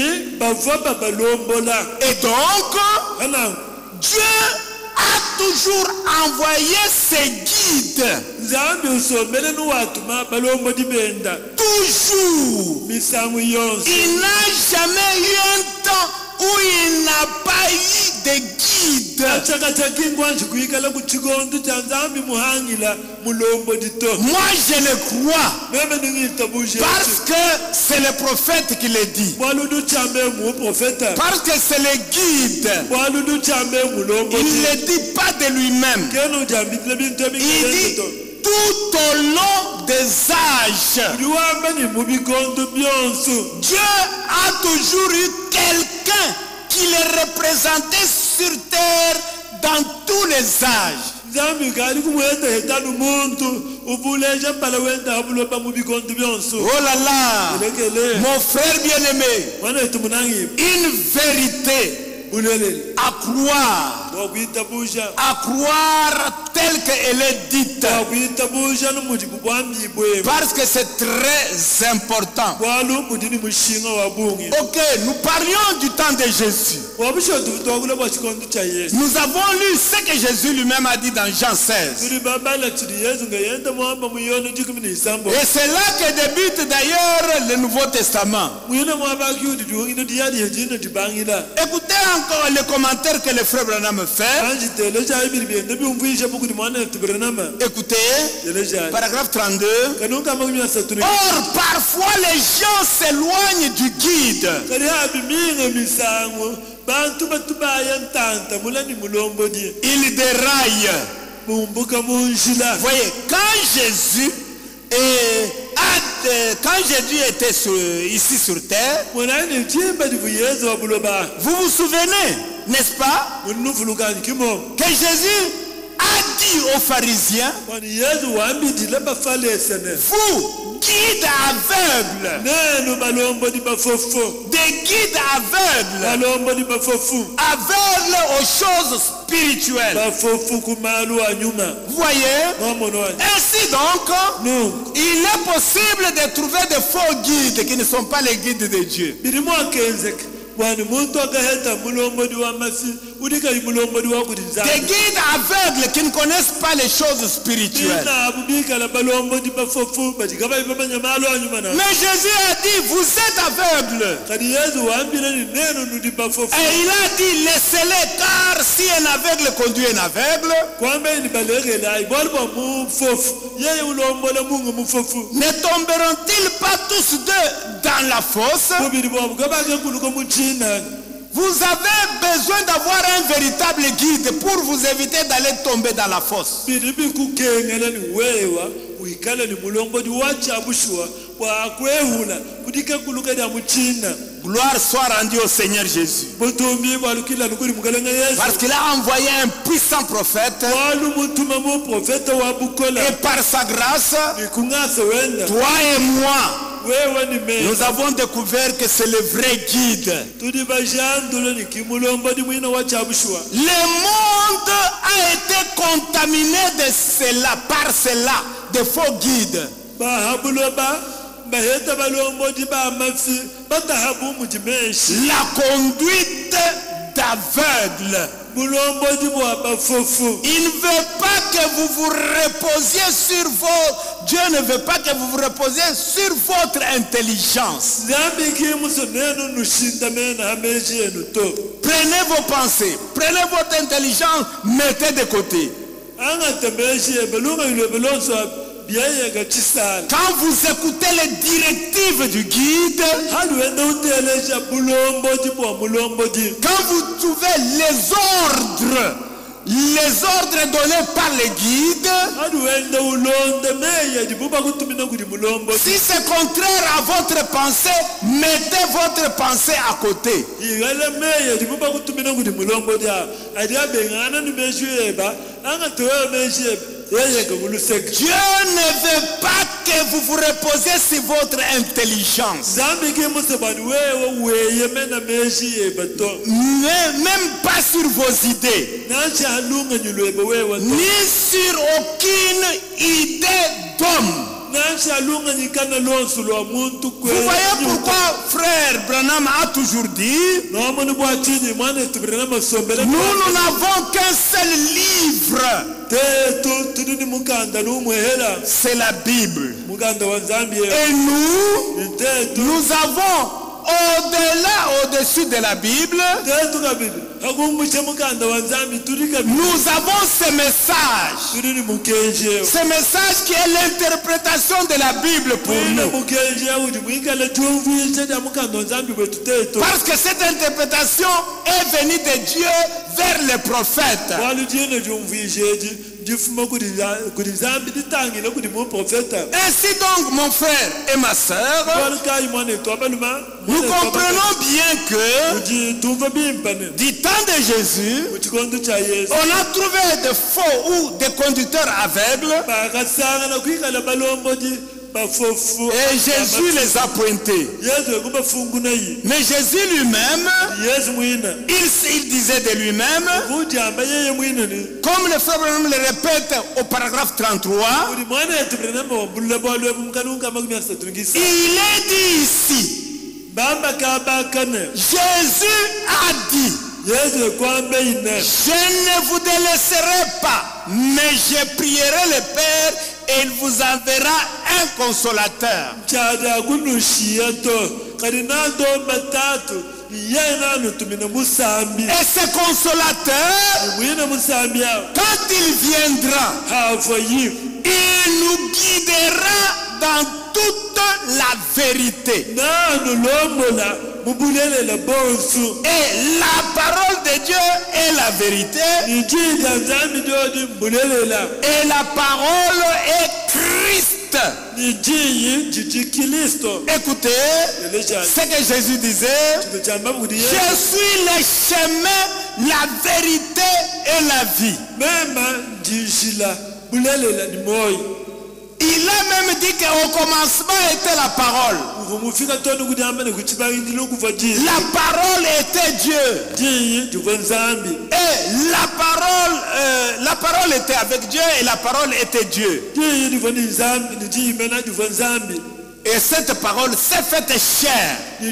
Et donc, Dieu a toujours envoyé ses guides. Toujours. Il n'a jamais eu un temps où il n'a pas eu de guide. Moi je le crois. Parce que c'est le prophète qui le dit. Parce que c'est le guide. Il ne le dit pas de lui-même. Il dit tout au long des âges. Dieu a toujours eu quelqu'un qui le représentait sur terre dans tous les âges. Oh là là, mon frère bien-aimé, une vérité à croire à croire telle qu'elle est dite. Parce que c'est très important. Ok, nous parlions du temps de Jésus. Nous avons lu ce que Jésus lui-même a dit dans Jean seize. Et c'est là que débute d'ailleurs le Nouveau Testament. Écoutez encore les commentaires que le frère Branham fait. Écoutez, paragraphe trente-deux. Or, parfois les gens s'éloignent du guide. Ils déraillent. Voyez, quand Jésus est quand Jésus était sur, ici sur terre, vous vous souvenez, n'est-ce pas, que Jésus a dit aux pharisiens, vous, guides aveugles, des guides aveugles, aveugles aux choses spirituelles. Vous voyez? Ainsi donc, il est possible de trouver de faux guides qui ne sont pas les guides de Dieu. Des guides aveugles qui ne connaissent pas les choses spirituelles. Mais Jésus a dit, vous êtes aveugles. Et il a dit, laissez-les, car si un aveugle conduit un aveugle, ne tomberont-ils pas tous deux dans la fosse? Vous avez besoin d'avoir un véritable guide pour vous éviter d'aller tomber dans la fosse. Gloire soit rendue au Seigneur Jésus. Parce qu'il a envoyé un puissant prophète. Et par sa grâce, toi et moi, nous avons découvert que c'est le vrai guide. Le monde a été contaminé de cela, par cela, de faux guides. La conduite d'aveugle. Il ne veut pas que vous vous reposiez sur votre... Dieu ne veut pas que vous vous reposiez sur votre intelligence. Prenez vos pensées, prenez votre intelligence, mettez de côté. Quand vous écoutez les directives du guide, quand vous trouvez les ordres, les ordres donnés par les guides, si c'est contraire à votre pensée, mettez votre pensée à côté. Dieu ne veut pas que vous vous reposiez sur votre intelligence. Même pas sur vos idées. Ni sur aucune idée d'homme. Vous voyez pourquoi frère Branham a toujours dit, nous, nous n'avons qu'un seul livre. C'est la Bible. Et nous, nous avons au-delà, au-dessus de la Bible, nous avons ce message. Ce message qui est l'interprétation de la Bible pour nous. Parce que cette interprétation est venue de Dieu vers les prophètes. Ainsi donc, mon frère et ma soeur, nous comprenons bien que du temps de Jésus, on a trouvé des faux ou des conducteurs aveugles Et Jésus les a pointés. Mais Jésus lui-même, il, il disait de lui-même, comme le frère Branham le répète au paragraphe trente-trois, il est dit ici, Jésus a dit, je ne vous délaisserai pas, mais je prierai le Père et il vous enverra un consolateur. Et ce consolateur, quand il viendra, il nous guidera dans toute la vérité. Et la parole de Dieu est la vérité. Et la parole est Christ. Écoutez ce que Jésus disait. Je suis le chemin, la vérité et la vie. Il a même dit qu'au commencement était la parole. La parole était Dieu. Et la parole, euh, la parole était avec Dieu et la parole était Dieu. Et cette parole s'est faite chair.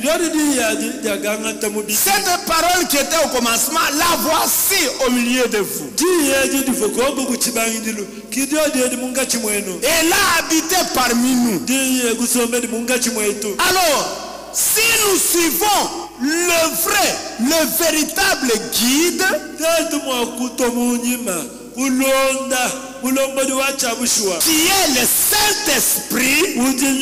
Cette parole qui était au commencement, la voici au milieu de vous. Elle a habité parmi nous. Alors, si nous suivons le vrai, le véritable guide, qui est le Saint-Esprit,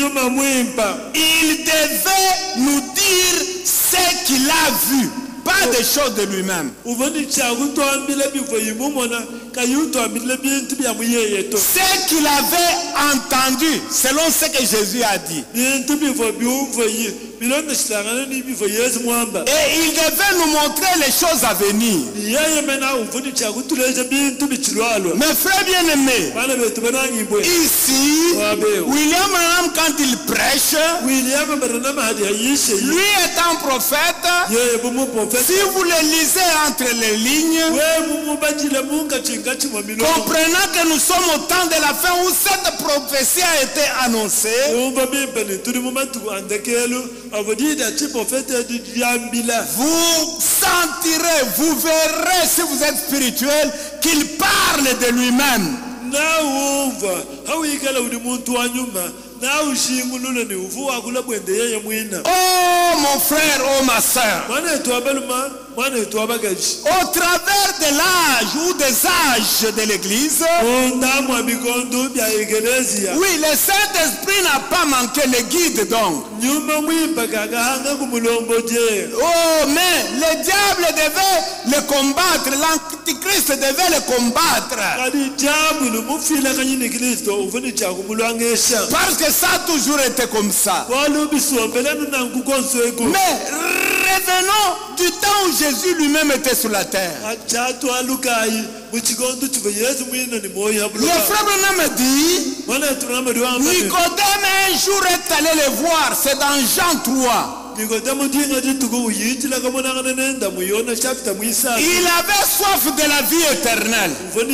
il devait nous dire ce qu'il a vu, pas des choses de lui-même. Ce qu'il avait entendu, selon ce que Jésus a dit. Et il devait nous montrer les choses à venir. Mes frères bien-aimés, ici, William Branham, quand il prêche, lui étant prophète, si vous le lisez entre les lignes, comprenant que nous sommes au temps de la fin où cette prophétie a été annoncée, vous sentirez, vous verrez si vous êtes spirituel qu'il parle de lui-même. Oh mon frère, oh ma soeur, au travers de l'âge ou des âges de l'église, oui, le Saint-Esprit n'a pas manqué le guide donc. Oh, mais le diable devait le combattre, l'antichrist devait le combattre. Parce que ça a toujours été comme ça. Mais revenons du temps où Jésus lui-même était sur la terre. Le frère Branham dit, Nicodème un jour est allé le voir, c'est dans Jean trois. Il avait soif de la vie éternelle.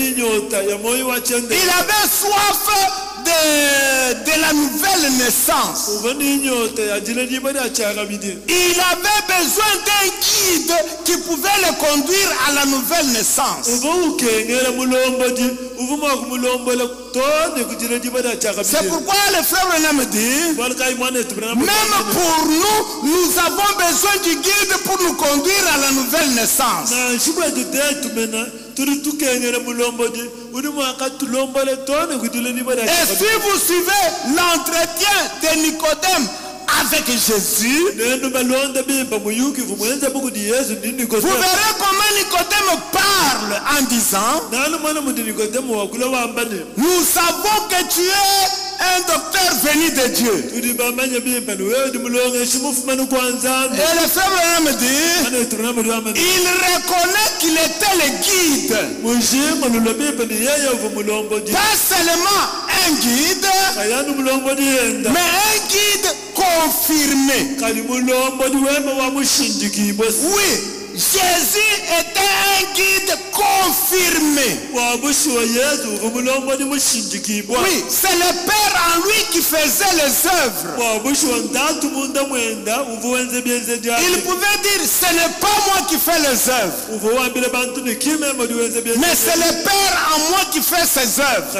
Il avait soif de, de la nouvelle naissance. Il avait besoin d'un guide qui pouvait le conduire à la nouvelle naissance. C'est pourquoi le frère Branham dit, même pour nous, nous avons besoin du guide pour nous conduire à la nouvelle naissance. Et si vous suivez l'entretien de Nicodème avec Jésus, vous verrez comment Nicodème parle en disant, nous savons que tu es un docteur venu de Dieu. Et le frère Branham dit, il reconnaît qu'il était le guide, pas seulement un un guide, mais un guide confirmé. Oui, Jésus était un guide confirmé. Oui, c'est le Père en lui qui faisait les œuvres. Il pouvait dire, ce n'est pas moi qui fais les œuvres, mais c'est le Père en moi qui fait ses œuvres.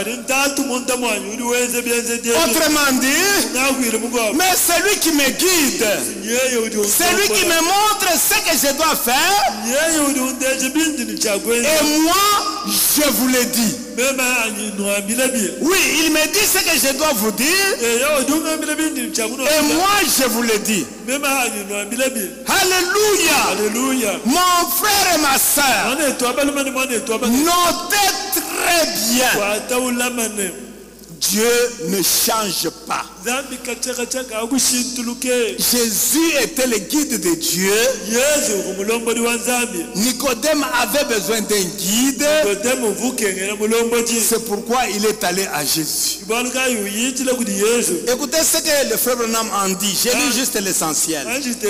Autrement dit, mais c'est lui qui me guide, c'est lui qui me montre ce que je dois faire. Et moi, je vous le dis. Oui, il me dit ce que je dois vous dire. Et moi, je vous le dis. Alléluia. Alléluia. Mon frère et ma soeur, notez très bien. Dieu ne change pas. Jésus était le guide de Dieu. Nicodème avait besoin d'un guide. C'est pourquoi il est allé à Jésus. Écoutez ce que le frère Branham en dit. J'ai lu juste l'essentiel.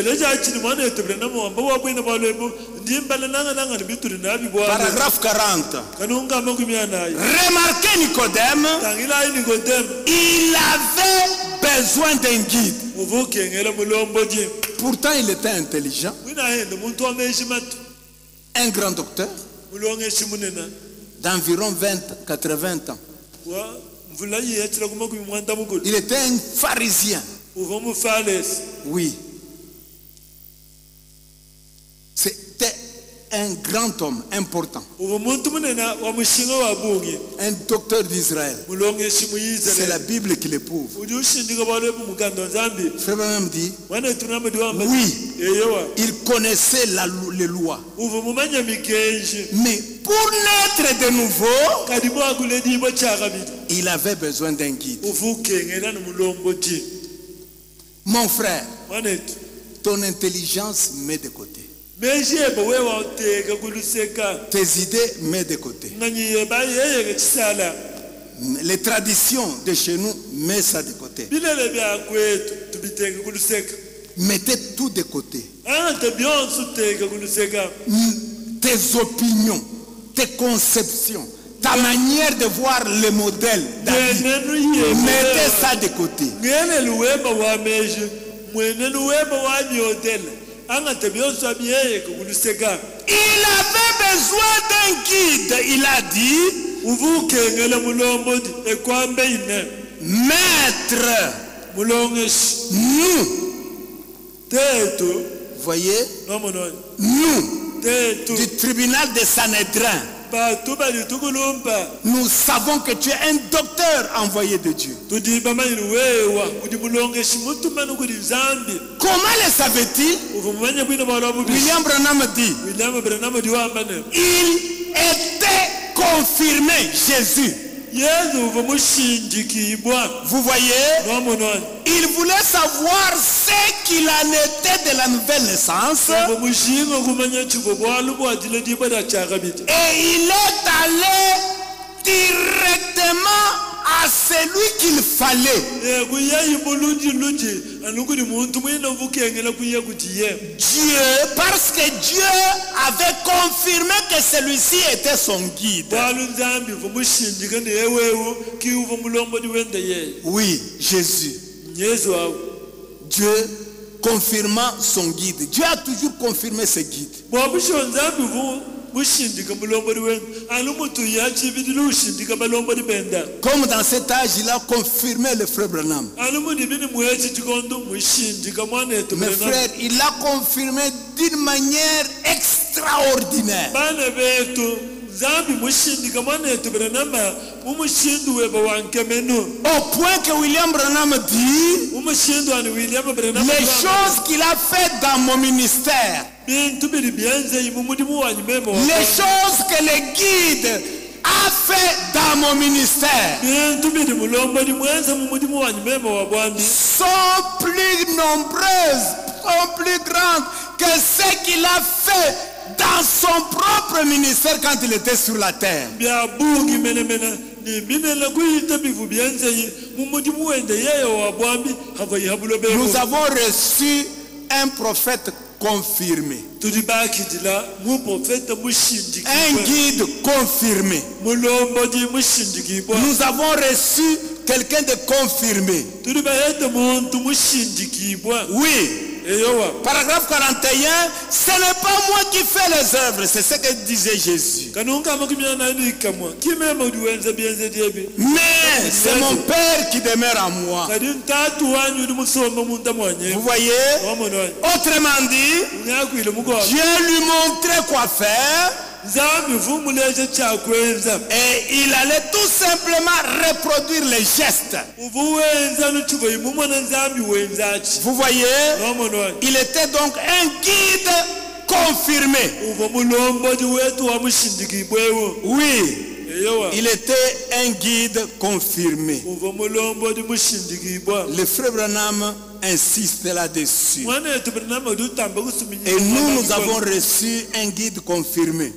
Paragraphe quarante. Remarquez Nicodème. Il avait besoin d'un guide. Pourtant, il était intelligent. Un grand docteur d'environ vingt à quatre-vingts ans. Il était un pharisien. Oui. C'était un grand homme important. Un docteur d'Israël. C'est la Bible qui l'éprouve. Frère Branham dit, oui, il connaissait la, les lois. Mais pour naître de nouveau, il avait besoin d'un guide. Mon frère, ton intelligence met de côté. Tes idées, mets de côté. Les traditions de chez nous, mets ça de côté. Mettez tout de côté. Tes opinions, tes conceptions, ta manière de voir le modèle David, mettez ça de côté. Il avait besoin d'un guide. Il a dit, maître, nous, voyez, nous, du tribunal de Sanhédrin, nous savons que tu es un docteur envoyé de Dieu. Comment le savait-il? William Branham dit, il était confirmé, Jésus. Vous voyez, il voulait savoir ce qu'il en était de la nouvelle naissance. Et il est allé directement à celui qu'il fallait. Dieu, parce que Dieu avait confirmé que celui-ci était son guide. Oui, Jésus. Dieu confirmant son guide. Dieu a toujours confirmé ses guides. Comme dans cet âge, il a confirmé le frère Branham. Mes frères, il a confirmé d'une manière extraordinaire. Au point que William Branham dit, les choses qu'il a faites dans mon ministère, les choses que le guide a fait dans mon ministère sont plus nombreuses, sont plus grandes que ce qu'il a fait dans son propre ministère quand il était sur la terre. Nous avons reçu un prophète confirmé. Un guide confirmé. Nous avons reçu quelqu'un de confirmé. Oui. Paragraphe quarante et un, ce n'est pas moi qui fais les œuvres, c'est ce que disait Jésus. Mais c'est mon Père qui demeure en moi. Vous voyez? Autrement dit, Dieu lui montrait quoi faire. Et il allait tout simplement reproduire les gestes. Vous voyez? Il était donc un guide confirmé. Oui. Il était un guide confirmé. Le frère Branham insiste là-dessus. Et nous, nous avons reçu un guide confirmé.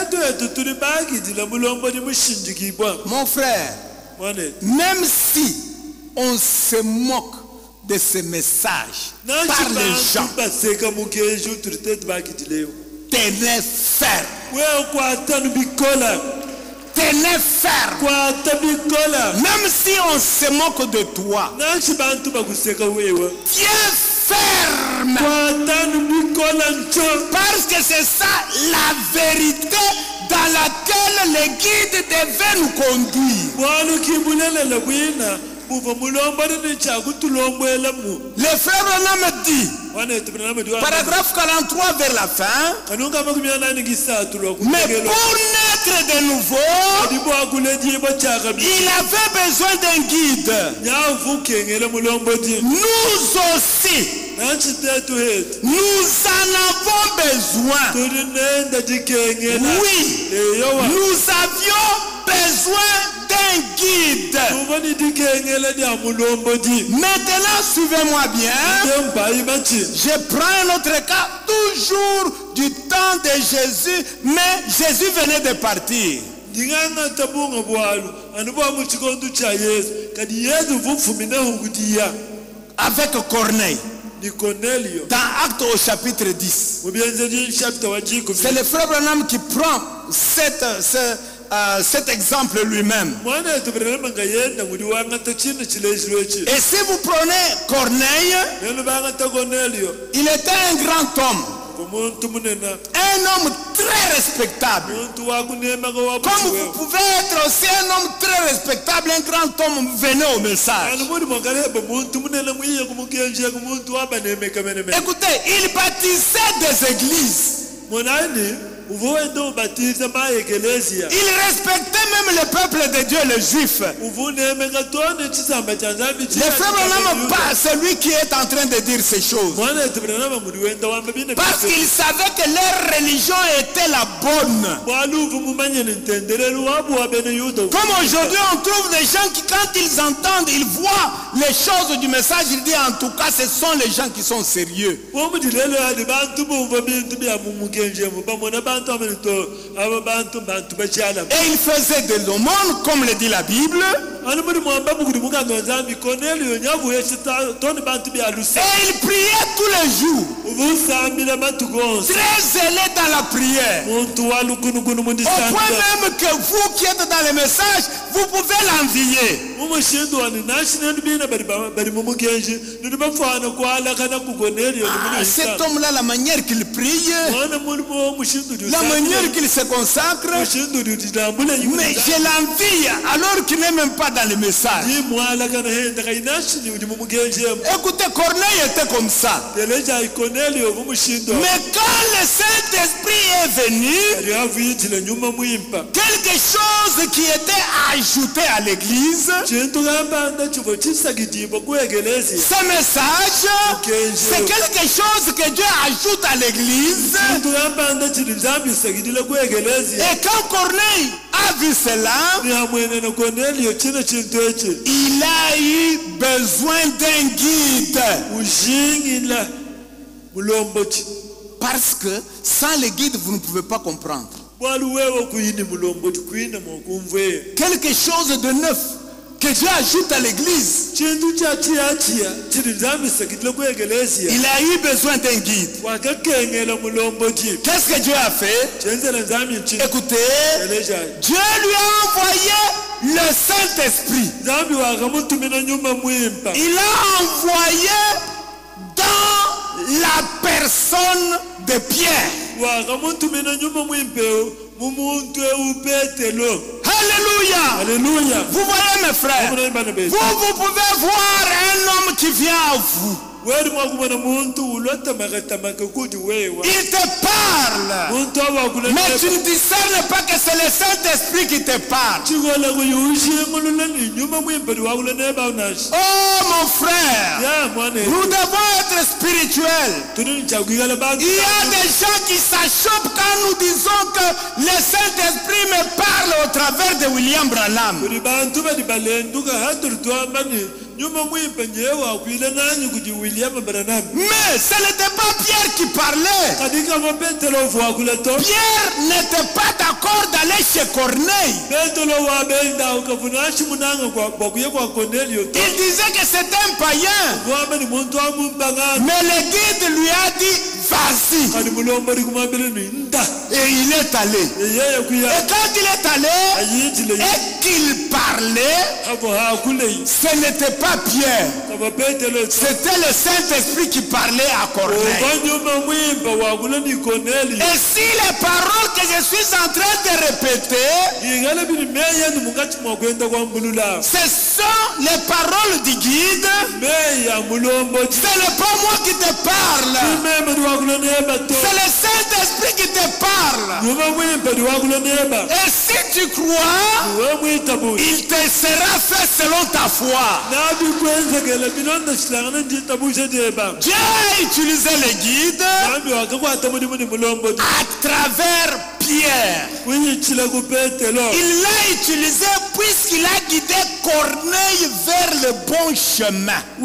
Mon frère, même si on se moque de ces messages par les gens, tenez ferme. Tenez ferme. Même si on se moque de toi, tiens ferme. Parce que c'est ça la vérité dans laquelle le guide devait nous conduire. Le frère Branham dit, paragraphe quarante-trois vers la fin, mais pour naître de nouveau, il avait besoin d'un guide. Nous aussi, nous en avons besoin. Oui, nous avions besoin d'un guide. Maintenant, suivez-moi bien. Je prends un autre cas, toujours du temps de Jésus, mais Jésus venait de partir. Avec Corneille. Dans Actes au chapitre dix. C'est le frère Branham qui prend cette, ce, euh, cet exemple lui-même. Et si vous prenez Corneille, il était un grand homme. Un homme très respectable. Comme vous pouvez être aussi un homme très respectable, un grand homme, venez au message. Écoutez, il bâtissait des églises. Il respectait même le peuple de Dieu, les Juifs. Le frère Branham, pas celui qui est en train de dire ces choses. Parce qu'il savait que leur religion était la bonne. Comme aujourd'hui on trouve des gens qui, quand ils entendent, ils voient les choses du message, ils disent en tout cas ce sont les gens qui sont sérieux. Et il faisait de l'aumône comme le dit la Bible. Et il priait tous les jours. Très zélé dans la prière. Au point même que vous qui êtes dans le message, vous pouvez l'envier. Ah, cet homme-là, la manière qu'il prie, la manière qu'il se consacre, mais je l'envie alors qu'il n'est même pas dans le message. Écoutez, Corneille était comme ça. Mais quand le Saint-Esprit est venu, quelque chose qui était ajouté à l'église, ce message, c'est quelque chose que Dieu ajoute à l'église. Et quand Corneille a vu cela, il a eu besoin d'un guide. Parce que sans le guide, vous ne pouvez pas comprendre. quelque chose de neuf que Dieu ajoute à l'église. Il a eu besoin d'un guide. Qu'est-ce que Dieu a fait? Écoutez, Dieu lui a envoyé le Saint-Esprit. Il a envoyé dans la personne de Pierre. Alléluia. Alléluia. Vous voyez mes frères, vous, vous pouvez voir un homme qui vient à vous. Il te parle, mais tu ne discernes pas que c'est le Saint-Esprit qui te parle. Oh mon frère, nous devons être spirituels. Il y a des gens qui s'achoppent quand nous disons que le Saint-Esprit me parle au travers de William Branham. Mais ce n'était pas Pierre qui parlait. Pierre n'était pas d'accord d'aller chez Corneille. Il disait que c'était un païen. Mais le guide lui a dit vas-y. Et il est allé. Et quand il est allé et qu'il parlait, ce n'était pas Pierre, c'était le Saint-Esprit qui parlait à Corneille. Et si les paroles que je suis en train de répéter, ce sont les paroles du guide, ce n'est pas moi qui te parle, c'est le Saint-Esprit qui te parle. Et si tu crois, il te sera fait selon ta foi. Dieu a utilisé les guides à travers Pierre. Il l'a utilisé puisqu'il a guidé Corneille vers le bon chemin. Oh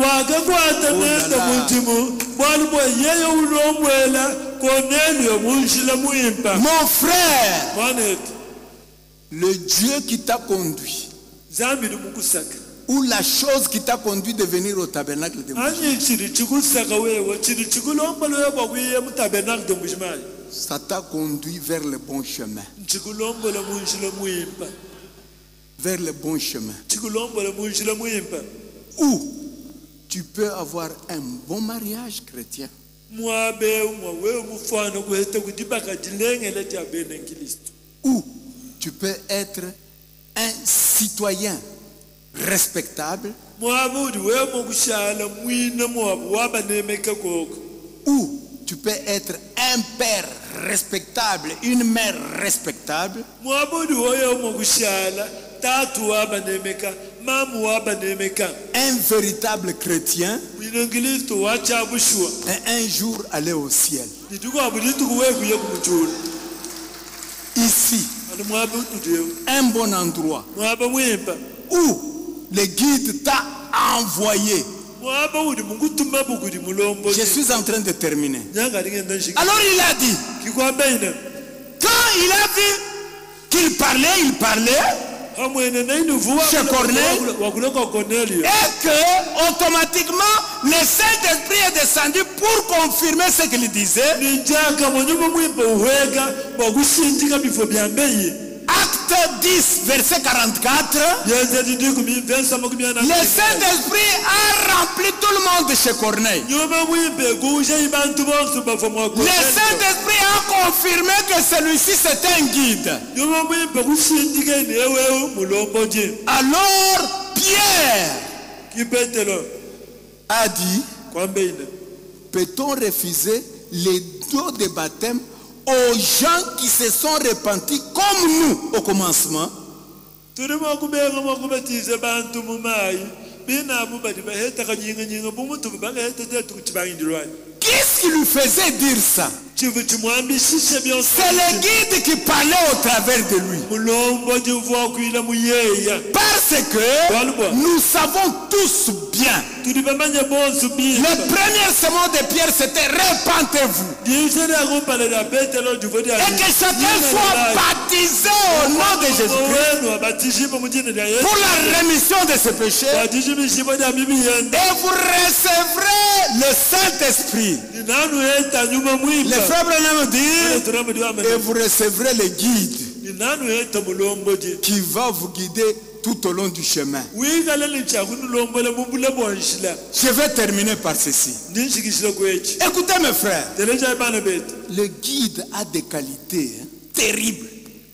mon frère, le Dieu qui t'a conduit, ou la chose qui t'a conduit de venir au tabernacle de Mouchima, ça t'a conduit vers le bon chemin. Vers le bon chemin. Où tu peux avoir un bon mariage chrétien. Où tu peux être un citoyen respectable. Ou tu peux être un père respectable, une mère respectable. Un véritable chrétien et un jour aller au ciel. Ici, un bon endroit où le guide t'a envoyé. Je suis en train de terminer. Alors il a dit, quand il a vu qu'il parlait, il parlait chez Corneille, et que automatiquement le Saint-Esprit est descendu pour confirmer ce qu'il disait. Acte dix, verset quarante-quatre. Le Saint-Esprit a rempli tout le monde chez Corneille. Le Saint-Esprit a confirmé que celui-ci c'était un guide. Alors Pierre a dit, peut-on refuser les dons de baptême aux gens qui se sont repentis comme nous au commencement? Qu'est-ce qui lui faisait dire ça? le guide qui parlait au travers de lui. Parce que nous savons tous bien. Le premier sermon de Pierre, c'était répentez-vous. Et que chacun soit baptisé au nom de Jésus-Christ pour la rémission de ses péchés. Et vous recevrez le Saint-Esprit. Les frères Branham disent, et vous recevrez le guide qui va vous guider tout au long du chemin. Je vais terminer par ceci. Écoutez mes frères, le guide a des qualités hein, terribles.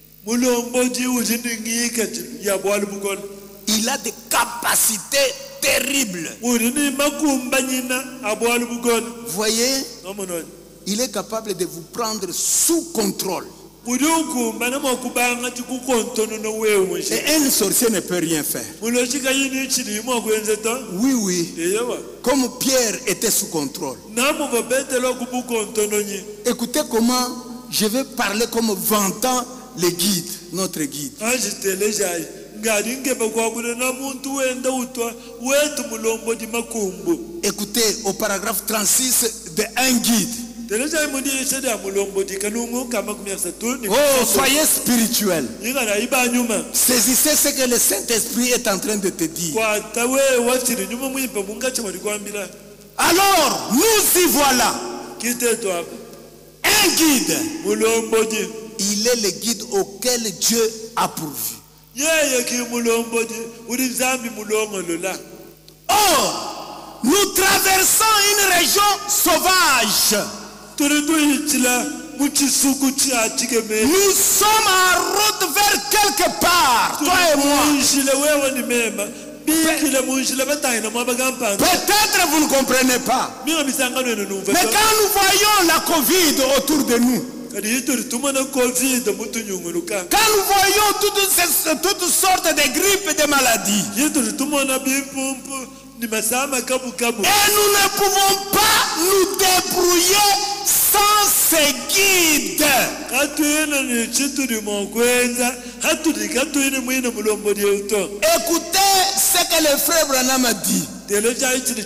Il a des capacités terribles. Vous voyez, il est capable de vous prendre sous contrôle. Et un sorcier ne peut rien faire. Oui, oui. Comme Pierre était sous contrôle. Écoutez comment je vais parler comme vantant le guide, notre guide. Écoutez au paragraphe trente-six de un guide. Oh, soyez spirituel. Saisissez ce que le Saint-Esprit est en train de te dire. Alors, nous y voilà. Un guide. Il est le guide auquel Dieu a pourvu. Or, nous traversons une région sauvage. Nous sommes en route vers quelque part, toi et moi. Peut-être vous ne comprenez pas. Mais quand nous voyons la Covid autour de nous, quand nous voyons toutes, ces, toutes sortes de grippes et de maladies, et nous ne pouvons pas nous débrouiller sans ces guides. Écoutez ce que le frère Branham a dit. Dans la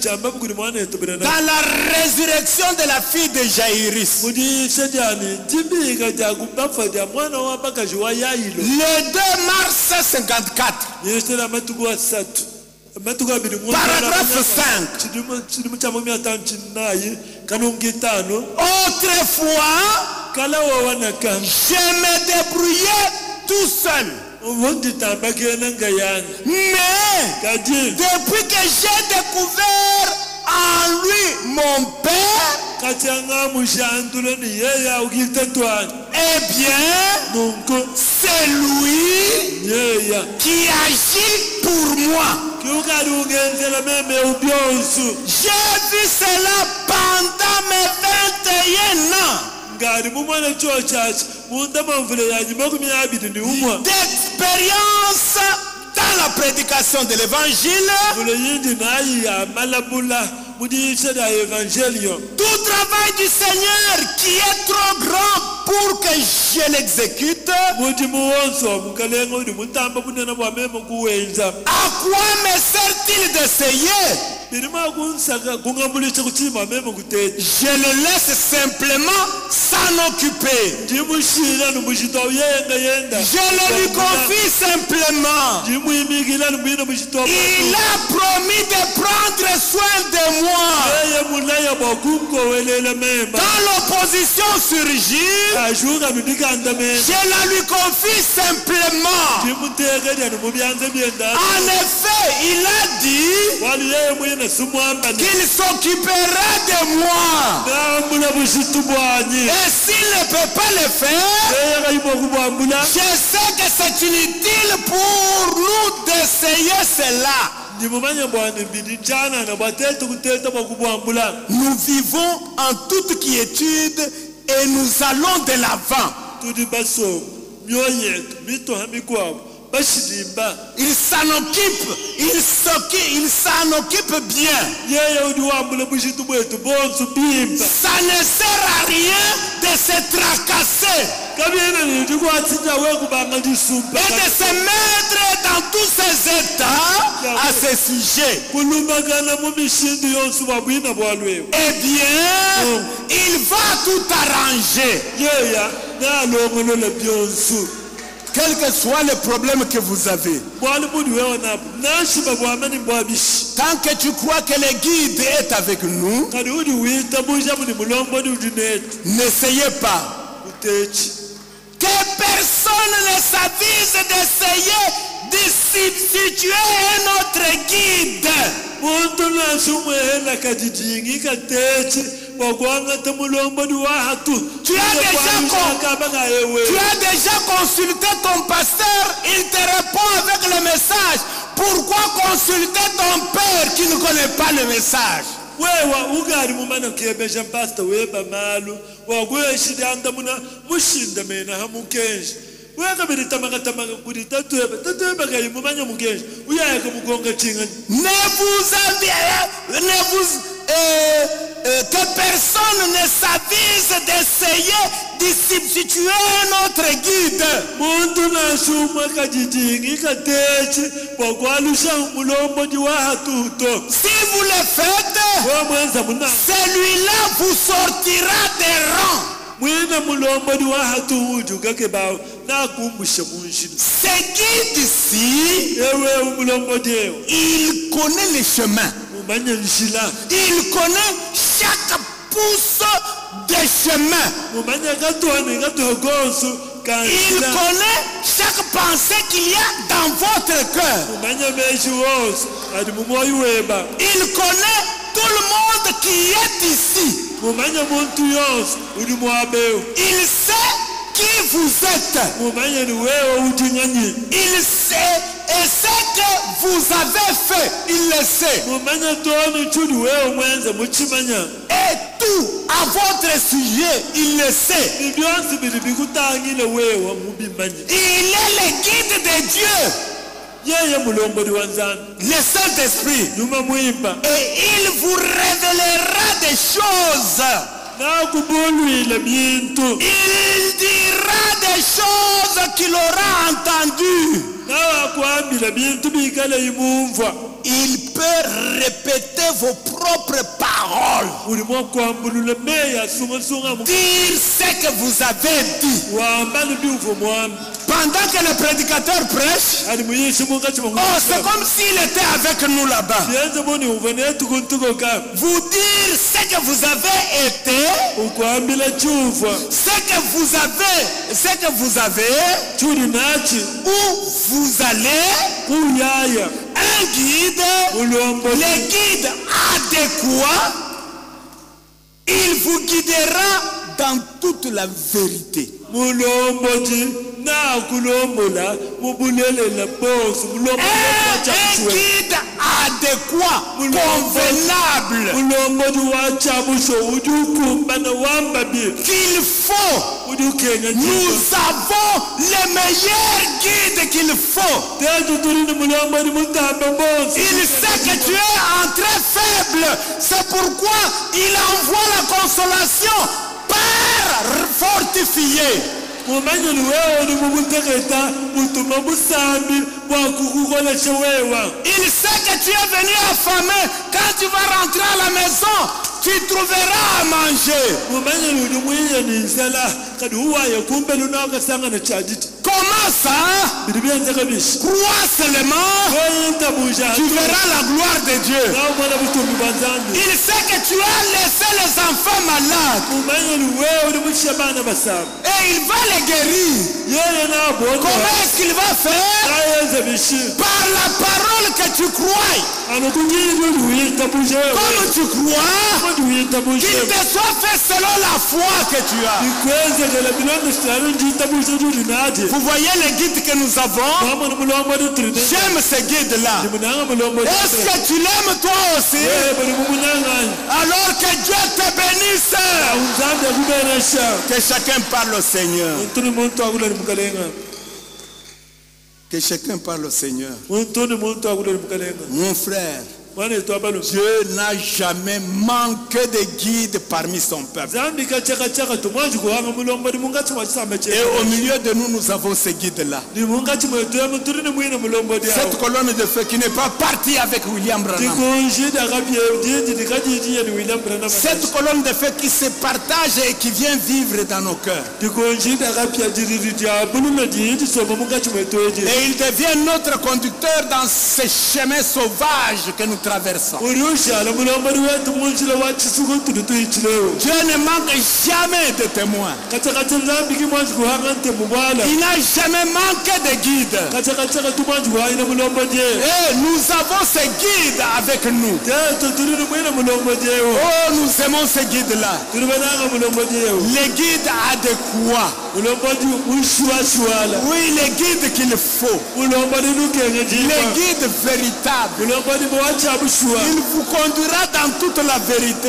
résurrection de la fille de Jaïris, le deux mars cinquante-quatre, paragraphe cinq. Autrefois, je me débrouillais tout seul. Mais depuis que j'ai découvert en lui mon Père, eh bien, c'est lui qui agit pour moi. J'ai vu cela pendant mes vingt et un ans. D'expérience dans la prédication de l'évangile, tout travail du Seigneur qui est trop grand pour que je l'exécute, à quoi me sert-il d'essayer? Je le laisse simplement s'en occuper. Je le lui confie simplement. Il a promis de prendre soin de moi. Quand l'opposition surgit, je la lui confie simplement. En effet, il a dit qu'il s'occupera de moi. Et s'il ne peut pas le faire, je sais que c'est inutile pour nous d'essayer cela. Nous vivons en toute quiétude et nous allons de l'avant. Il s'en occupe, il s'occupe, il s'en occupe bien. Ça ne sert à rien de se tracasser et de se mettre dans tous ces états à ce sujet. Eh bien, il va tout arranger. Quel que soit le problème que vous avez, tant que tu crois que le guide est avec nous, n'essayez pas. Que personne ne s'avise d'essayer de substituer un autre guide. Tu as, déjà tu as déjà consulté ton pasteur, il te répond avec le message. Pourquoi consulter ton père qui ne connaît pas le message? Ne vous aviez, ne vous euh, euh, que personne ne s'avise d'essayer de substituer un autre guide. Si vous le faites, celui-là vous sortira des rangs. Ce guide ici, il connaît les chemins. Il connaît chaque pouce des chemins. Il connaît chaque pensée qu'il y a dans votre cœur. Il connaît tout le monde qui est ici. Il sait qui vous êtes. Il sait et ce que vous avez fait. Il le sait. Et tout à votre sujet, il le sait. Il est le guide de Dieu, le Saint-Esprit. Et il vous révélera des choses. Il dira des choses qu'il aura entendues. Il peut répéter vos propres paroles. Dire ce que vous avez dit. Pendant que le prédicateur prêche, oh, c'est comme s'il était avec nous là-bas. Vous dire ce que vous avez été, ce que vous avez, ce que vous avez, où vous allez, un guide, le guide adéquat, il vous guidera dans toute la vérité. Un guide adéquat, convenable, qu'il faut. Nous avons les meilleurs guides qu'il faut. Il sait que tu es un très faible. C'est pourquoi il envoie la consolation par fortifié. Il sait que tu es venu affamé. Quand tu vas rentrer à la maison, tu trouveras à manger. Comment ça? Crois seulement, tu verras la gloire de Dieu. Il sait que tu as laissé les enfants malades. Et il va les guérir. Comment est-ce qu'il va faire? Par la parole que tu crois. Comme tu crois, qu'il te soit fait selon la foi que tu as. Vous voyez les guides que nous avons? J'aime ces guides-là. Est-ce que tu l'aimes toi aussi? Alors que Dieu te bénisse. Que chacun parle au Seigneur. Que chacun parle au Seigneur. Mon frère, Dieu n'a jamais manqué de guide parmi son peuple. Et au milieu de nous, nous avons ces guides-là. Cette colonne de feu qui n'est pas partie avec William Branham. Cette colonne de feu qui se partage et qui vient vivre dans nos cœurs. Et il devient notre conducteur dans ces chemins sauvages que nous traversons. Dieu ne manque jamais de témoins. Il n'a jamais manqué de guides. Et nous avons ces guides avec nous. Oh, nous aimons ces guides-là. Les guides adéquats. Oui, les guides qu'il faut. Les guides véritables. Il vous conduira dans toute la vérité.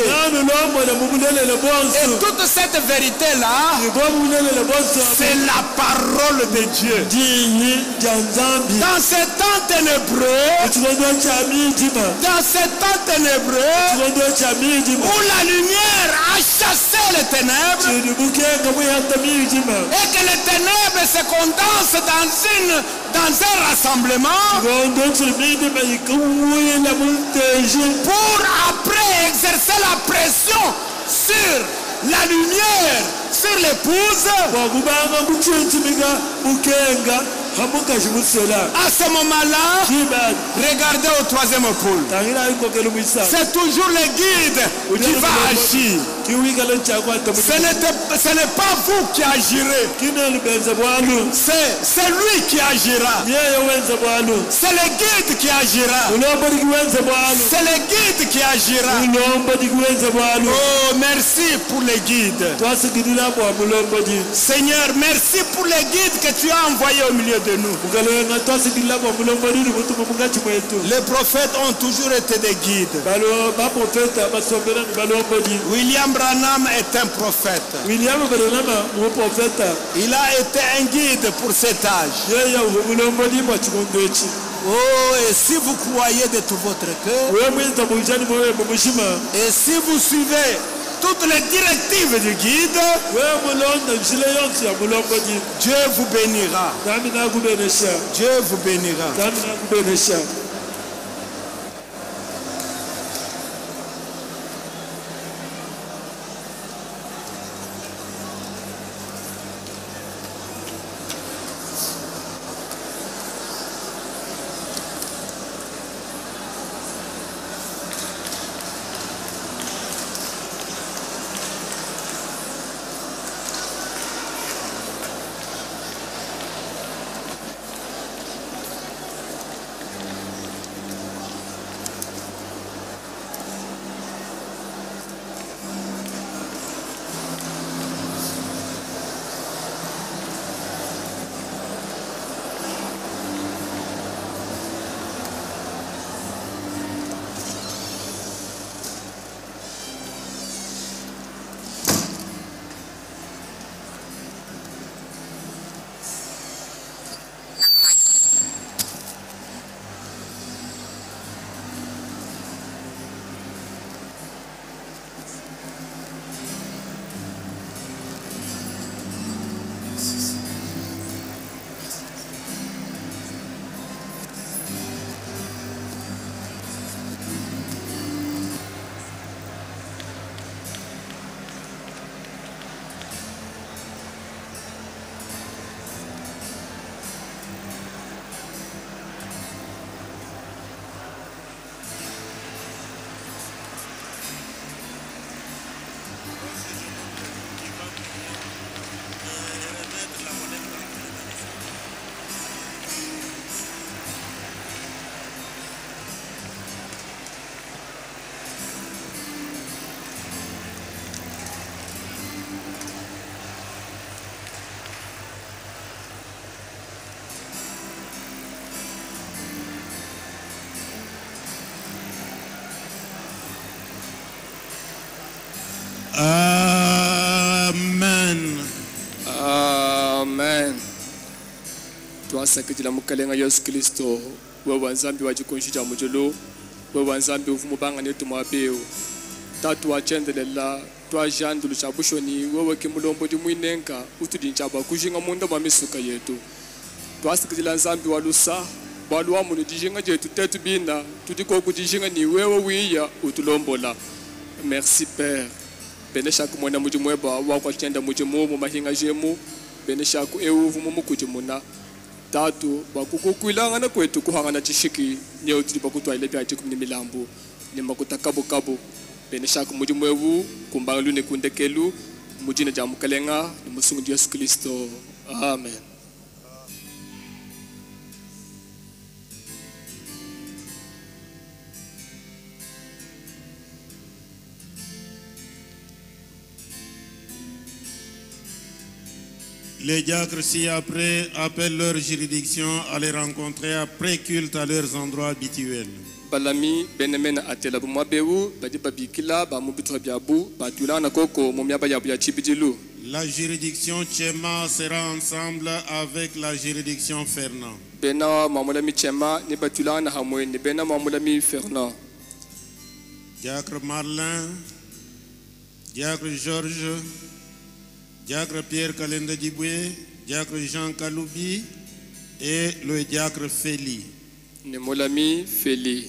Et toute cette vérité-là, c'est la parole de Dieu. Dans ces temps ténébreux, dans ces temps ténébreux, où la lumière a chassé les ténèbres, et que les ténèbres se condensent dans, une, dans un rassemblement, pour après exercer la pression sur la lumière, sur l'épouse. À ce moment-là, regardez au troisième pôle. C'est toujours le guide qui va agir. Ce n'est pas vous qui agirez. C'est lui qui agira. C'est le guide qui agira. C'est le guide qui agira. Oh, merci pour les guides. Seigneur, merci pour les guides que tu as envoyés au milieu de nous. Les prophètes ont toujours été des guides. William Branham est un prophète. Il a été un guide pour cet âge. Oh, et si vous croyez de tout votre cœur, et si vous suivez toutes les directives du guide, Dieu vous bénira. Dieu vous bénira. twasakidila mukalenga Yesu Kristo wewe nzambi wajikonshija mujulu wewe nzambi uvumubanga netu mwabeu tatu wachendelela twajandulu chabushoni wewe kimulombo di mwinenka utudinchaba kujinga munda mwa misuka yetu twasikidila nzambi walusa baluwa munu dijinga jetu tetu bina tudiko kujinga ni wewe wiya utulombola. Merci Père. Beneshaku mwana mujimweba wakwa chenda mujimu mu mahinga jemu beneshaku ewu mu mukujimuna tatu bakukukwilanga na kwetu kuhangana chishiki nyeo tuli bakutwaile bya chiku ni milambu ni makutakabu kabu beneshaku mujimwebu kumbalu ne kundekelu mujina jamukalenga ni musungu Yesu Kristo. Amen. Les diacres ci-après appellent leur juridiction à les rencontrer après culte à leurs endroits habituels. Balami benemena atela bumwabeu badi babikila bamubitwa byabu batulana koko mumyaba yabu ya chibidilu. La juridiction Chema sera ensemble avec la juridiction Fernand. Bena mamulami Chema ni batulana hamwe ni bena mamulami Fernand. Diacre Marlin, diacre Georges, diacre Pierre Kalende Diboué, diacre Jean Kaloubi et le diacre Feli. Ne molami Feli.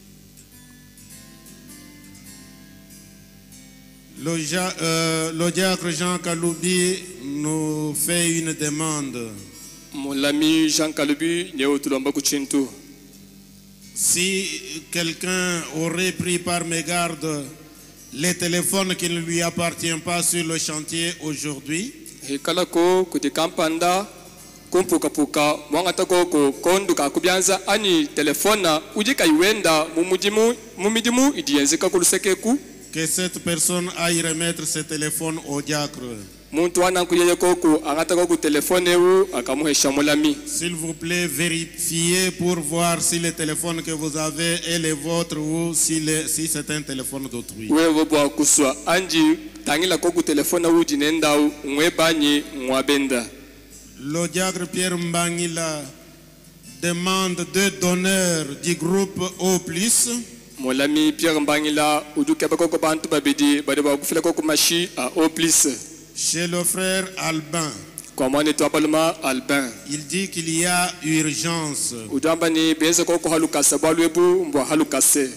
Le, euh, le diacre Jean Kaloubi nous fait une demande. Molami Jean Kaloubi ne tulomba kuchintu. Si quelqu'un aurait pris par mégarde les téléphones qui ne lui appartiennent pas sur le chantier aujourd'hui, hikalako kutikampanda kumpukapuka mwangatako konduka kubyanza ani telefona ujika iwenda mumujimu mumidimu idienzika kulusekeku que cette personne aille remettre ses téléphones au diacre. Muntu wana kuyeye koku angatako ku telefone wu akamuhesha mulami. S'il vous plaît, vérifiez pour voir si le téléphone que vous avez est le vôtre ou si, le, si c'est un téléphone d'autrui. Wewe bwa kuswa anji tangila koku telefona wu jinenda ngwebanyi ngwabenda. Le diacre Pierre Mbangila demande deux donneurs du groupe O plus. Molami Pierre Mbangila uduke bakoko bantu babidi bade bakufila koko mashi a O plus. Chez le frère Albin, comment est Albin? Il dit qu'il y a urgence. Udambani benze koko halukasa balwebu mbwa halukase.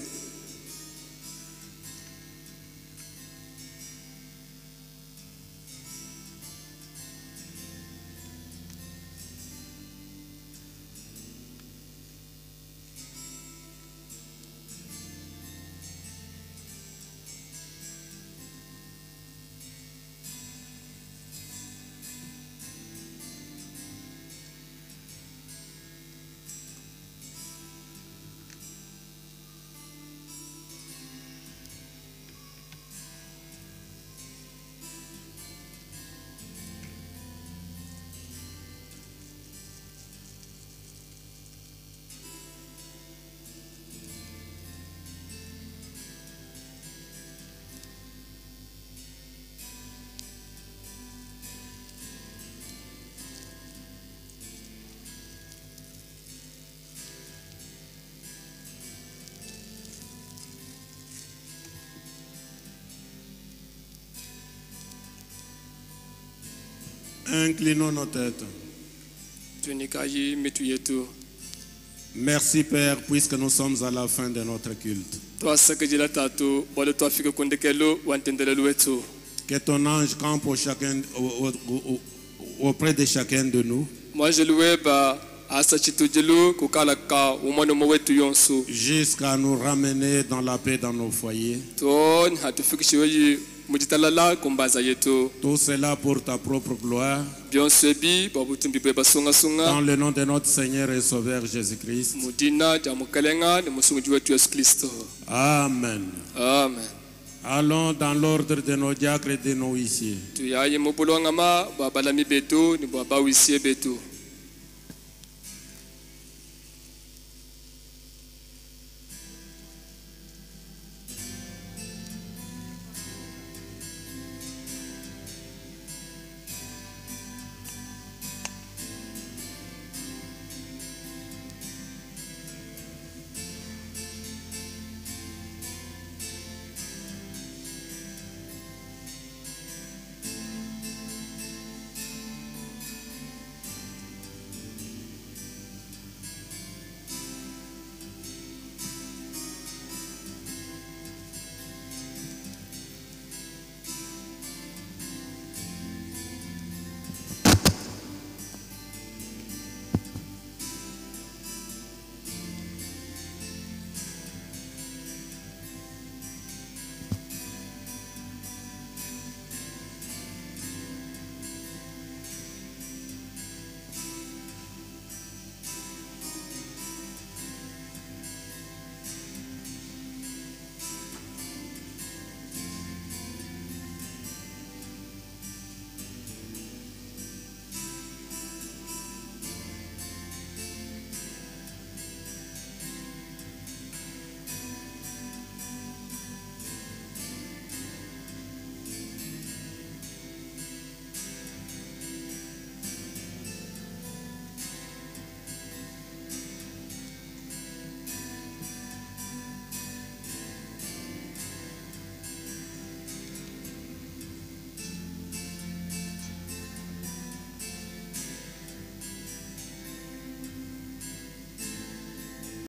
Inclinons nos têtes. Merci Père, puisque nous sommes à la fin de notre culte. Que ton ange campe au chacun, au, au, au, auprès de chacun de nous. Jusqu'à nous ramener dans la paix dans nos foyers. Tout cela pour ta propre gloire. Dans le nom de notre Seigneur et Sauveur Jésus-Christ. Amen. Amen. Allons dans l'ordre de nos diacres et de nos huissiers.